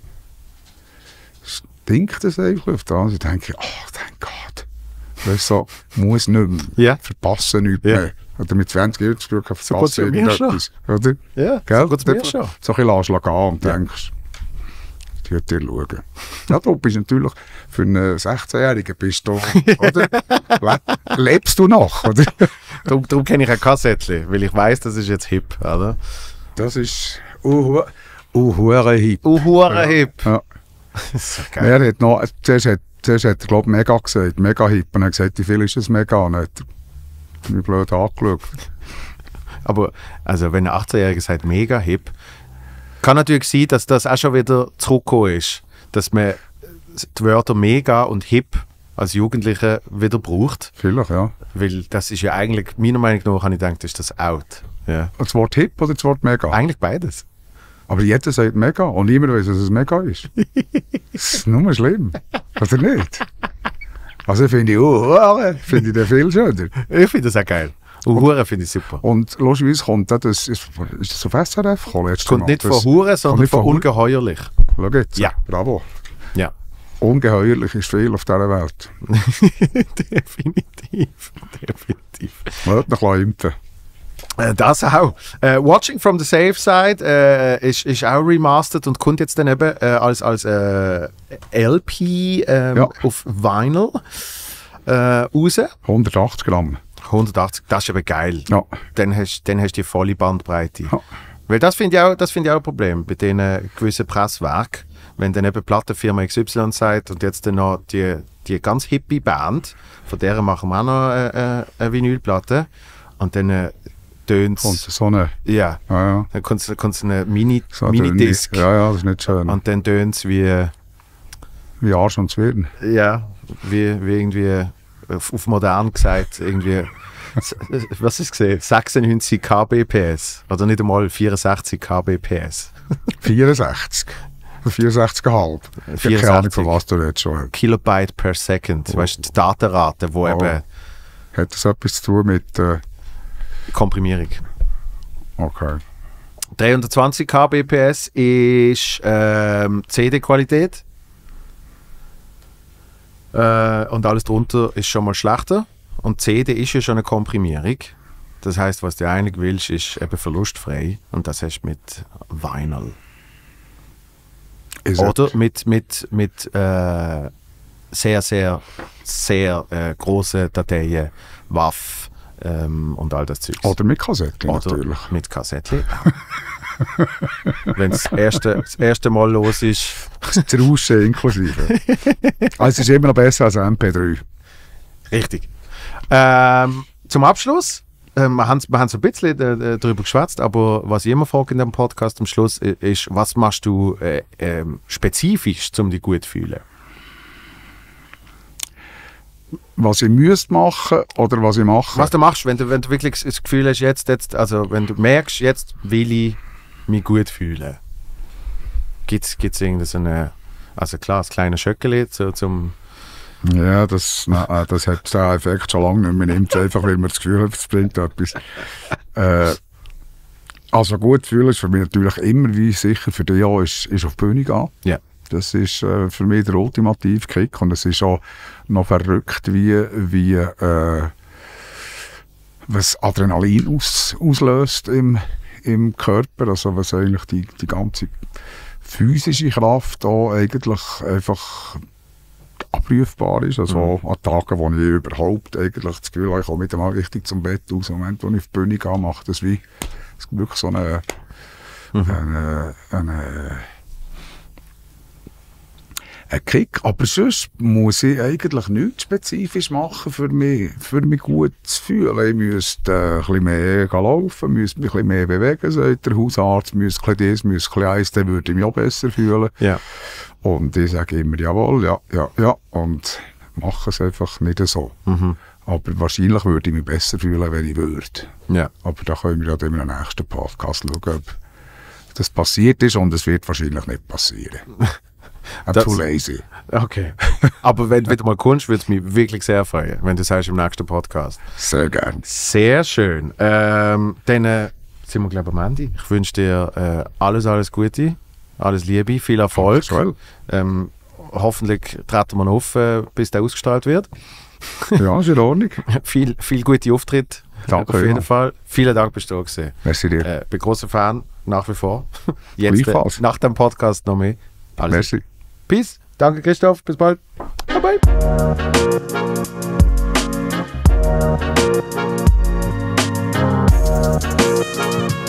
B: stinkt es eigentlich auf der anderen Seite. Denke ich, oh, thank God. Weißt du, so, muss nicht mehr,
A: Ja.
B: verpassen nichts
A: Ja.
B: mehr. Oder mit 20 Jahren zu Glück
A: So geht's
B: verpassen
A: ja mir schon.
B: Oder?
A: Ja,
B: Gell?
A: so geht's mir schon.
B: So ein bisschen gehen und denkst, die wird dir schauen. Ja, du bist natürlich für einen 16-Jährigen, bist du, oder? Lebst du noch, oder?
A: Darum kenne ich ein Kassettchen, weil ich weiss, das ist jetzt hip, oder?
B: Das ist hure hip.
A: Hure hip.
B: Ja.
A: Das ist so geil.
B: Er hat noch, zuerst hat er, glaube ich, mega gesagt, mega hip. Und er hat gesagt, wie viel ist das mega? Und dann hat er mich blöd angeschaut.
A: Aber also, wenn ein 18-Jähriger sagt, mega hip, kann natürlich sein, dass das auch schon wieder zurückgekommen ist. Dass man die Wörter mega und hip als Jugendliche wieder braucht.
B: Vielleicht, ja.
A: Weil das ist ja eigentlich, meiner Meinung nach, habe ich gedacht, ist das out. Ja.
B: Das Wort hip oder das Wort mega?
A: Eigentlich beides.
B: Aber jeder sagt mega und niemand weiß, dass es mega ist. Das ist nur schlimm. Oder nicht? Also finde ich, finde ich den viel schöner.
A: Ich finde das auch geil. Und Hure finde ich super.
B: Und lustigerweise kommt das, ist das auf SRF gekommen?
A: Es kommt nicht von Hure, sondern
B: nicht
A: von
B: von Hure?
A: ungeheuerlich.
B: Schau jetzt.
A: Ja.
B: Bravo.
A: Ja.
B: Ungeheuerlich ist viel auf dieser Welt.
A: Definitiv.
B: Wollt noch ein bisschen impfen.
A: Das auch. Watching from the Safe Side ist auch remastered und kommt jetzt dann eben als LP auf Vinyl raus.
B: 180 Gramm.
A: 180, das ist aber geil.
B: Ja.
A: Dann hast du die volle Bandbreite.
B: Ja.
A: Weil das finde ich auch ein Problem bei diesen gewissen Presswerken. Wenn dann eben Plattenfirma XY sagt und jetzt dann noch die ganz hippie Band, von der machen wir auch noch eine Vinylplatte. Und dann tönt
B: Kommt so eine...
A: ja,
B: Ja.
A: dann kommt so eine
B: So
A: Mini-Disc.
B: Ja, das ist nicht schön.
A: Und dann tönt es wie
B: Arsch und Zwirn.
A: ja, wie irgendwie auf modern gesagt, irgendwie, was ist gesehen? 96 kbps oder nicht einmal 64 kbps.
B: 64. 64,5. Ich habe keine Ahnung, von was du jetzt schon hast.
A: Kilobyte per Second, weißt du, die Datenrate, wo eben
B: Hat das etwas zu tun mit...
A: Komprimierung.
B: Okay.
A: 320 kbps ist CD-Qualität. Und alles drunter ist schon mal schlechter. Und CD ist ja schon eine Komprimierung. Das heißt, was du eigentlich willst, ist eben verlustfrei. Und das hast du mit Vinyl. Oder mit sehr, sehr, sehr grossen Dateien, WAV und all das Zeug.
B: Oder mit Kassetten
A: Oder
B: natürlich.
A: mit Kassetten. Wenn das erste Mal los ist.
B: Das Rauschen inklusive. Also es ist immer noch besser als MP3.
A: Richtig. Zum Abschluss, wir haben so ein bisschen darüber geschwätzt, aber was ich immer frage in dem Podcast am Schluss ist, was machst du spezifisch, um dich gut zu fühlen?
B: Was ich müsste machen oder was ich mache?
A: Was du machst, wenn du wirklich das Gefühl hast, jetzt, also wenn du merkst, jetzt will ich mich gut fühlen. Gibt es irgendeine so eine, also klar, das kleine Schöckeli zum...
B: Ja, das hat den Effekt schon lange nicht mehr. Man nimmt es einfach, weil man das Gefühl hat, es bringt etwas. Also gut fühlen ist für mich natürlich immer, wie sicher für dich auch, ist auf die Bühne gehen.
A: Ja.
B: Das ist für mich der ultimative Kick und es ist auch noch verrückt, wie was Adrenalin auslöst im Körper, also was eigentlich die ganze physische Kraft auch eigentlich einfach abrufbar ist. Also an Tagen, wo ich überhaupt eigentlich das Gefühl habe, ich komme nicht einmal richtig zum Bett aus. Im Moment, wo ich auf die Bühne gehe, macht das wie wirklich so eine Kick. Aber sonst muss ich eigentlich nichts spezifisch machen, für mich gut zu fühlen. Ich müsste ein bisschen mehr laufen, müsste mich ein bisschen mehr bewegen, sagt der Hausarzt, müsste ein bisschen das, müsste ein bisschen eins, dann würde ich mich auch besser fühlen.
A: Ja.
B: Und ich sage immer, jawohl, ja, und mache es einfach nicht so. Aber wahrscheinlich würde ich mich besser fühlen, wenn ich würde.
A: Ja.
B: Aber da können wir ja in einem nächsten Podcast schauen, ob das passiert ist, und es wird wahrscheinlich nicht passieren. I'm too lazy.
A: Okay. Aber wenn du wieder mal kommst, würde es mich wirklich sehr freuen, wenn du sagst im nächsten Podcast.
B: Sehr gern.
A: Sehr schön. Dann sind wir, glaube ich, am Ende. Ich wünsche dir alles Gute, alles Liebe, viel Erfolg. Hoffentlich treten wir noch auf, bis der ausgestrahlt wird.
B: Ja, ist in Ordnung.
A: viel gute Auftritte.
B: Danke,
A: auf jeden Fall. Vielen Dank, bist du da gewesen.
B: Merci dir.
A: Bin großer Fan, nach wie vor. Jetzt
B: Gleichfalls.
A: nach dem Podcast noch mehr. Also,
B: Merci.
A: Peace. Danke, Christoph. Bis bald. Bye, bye.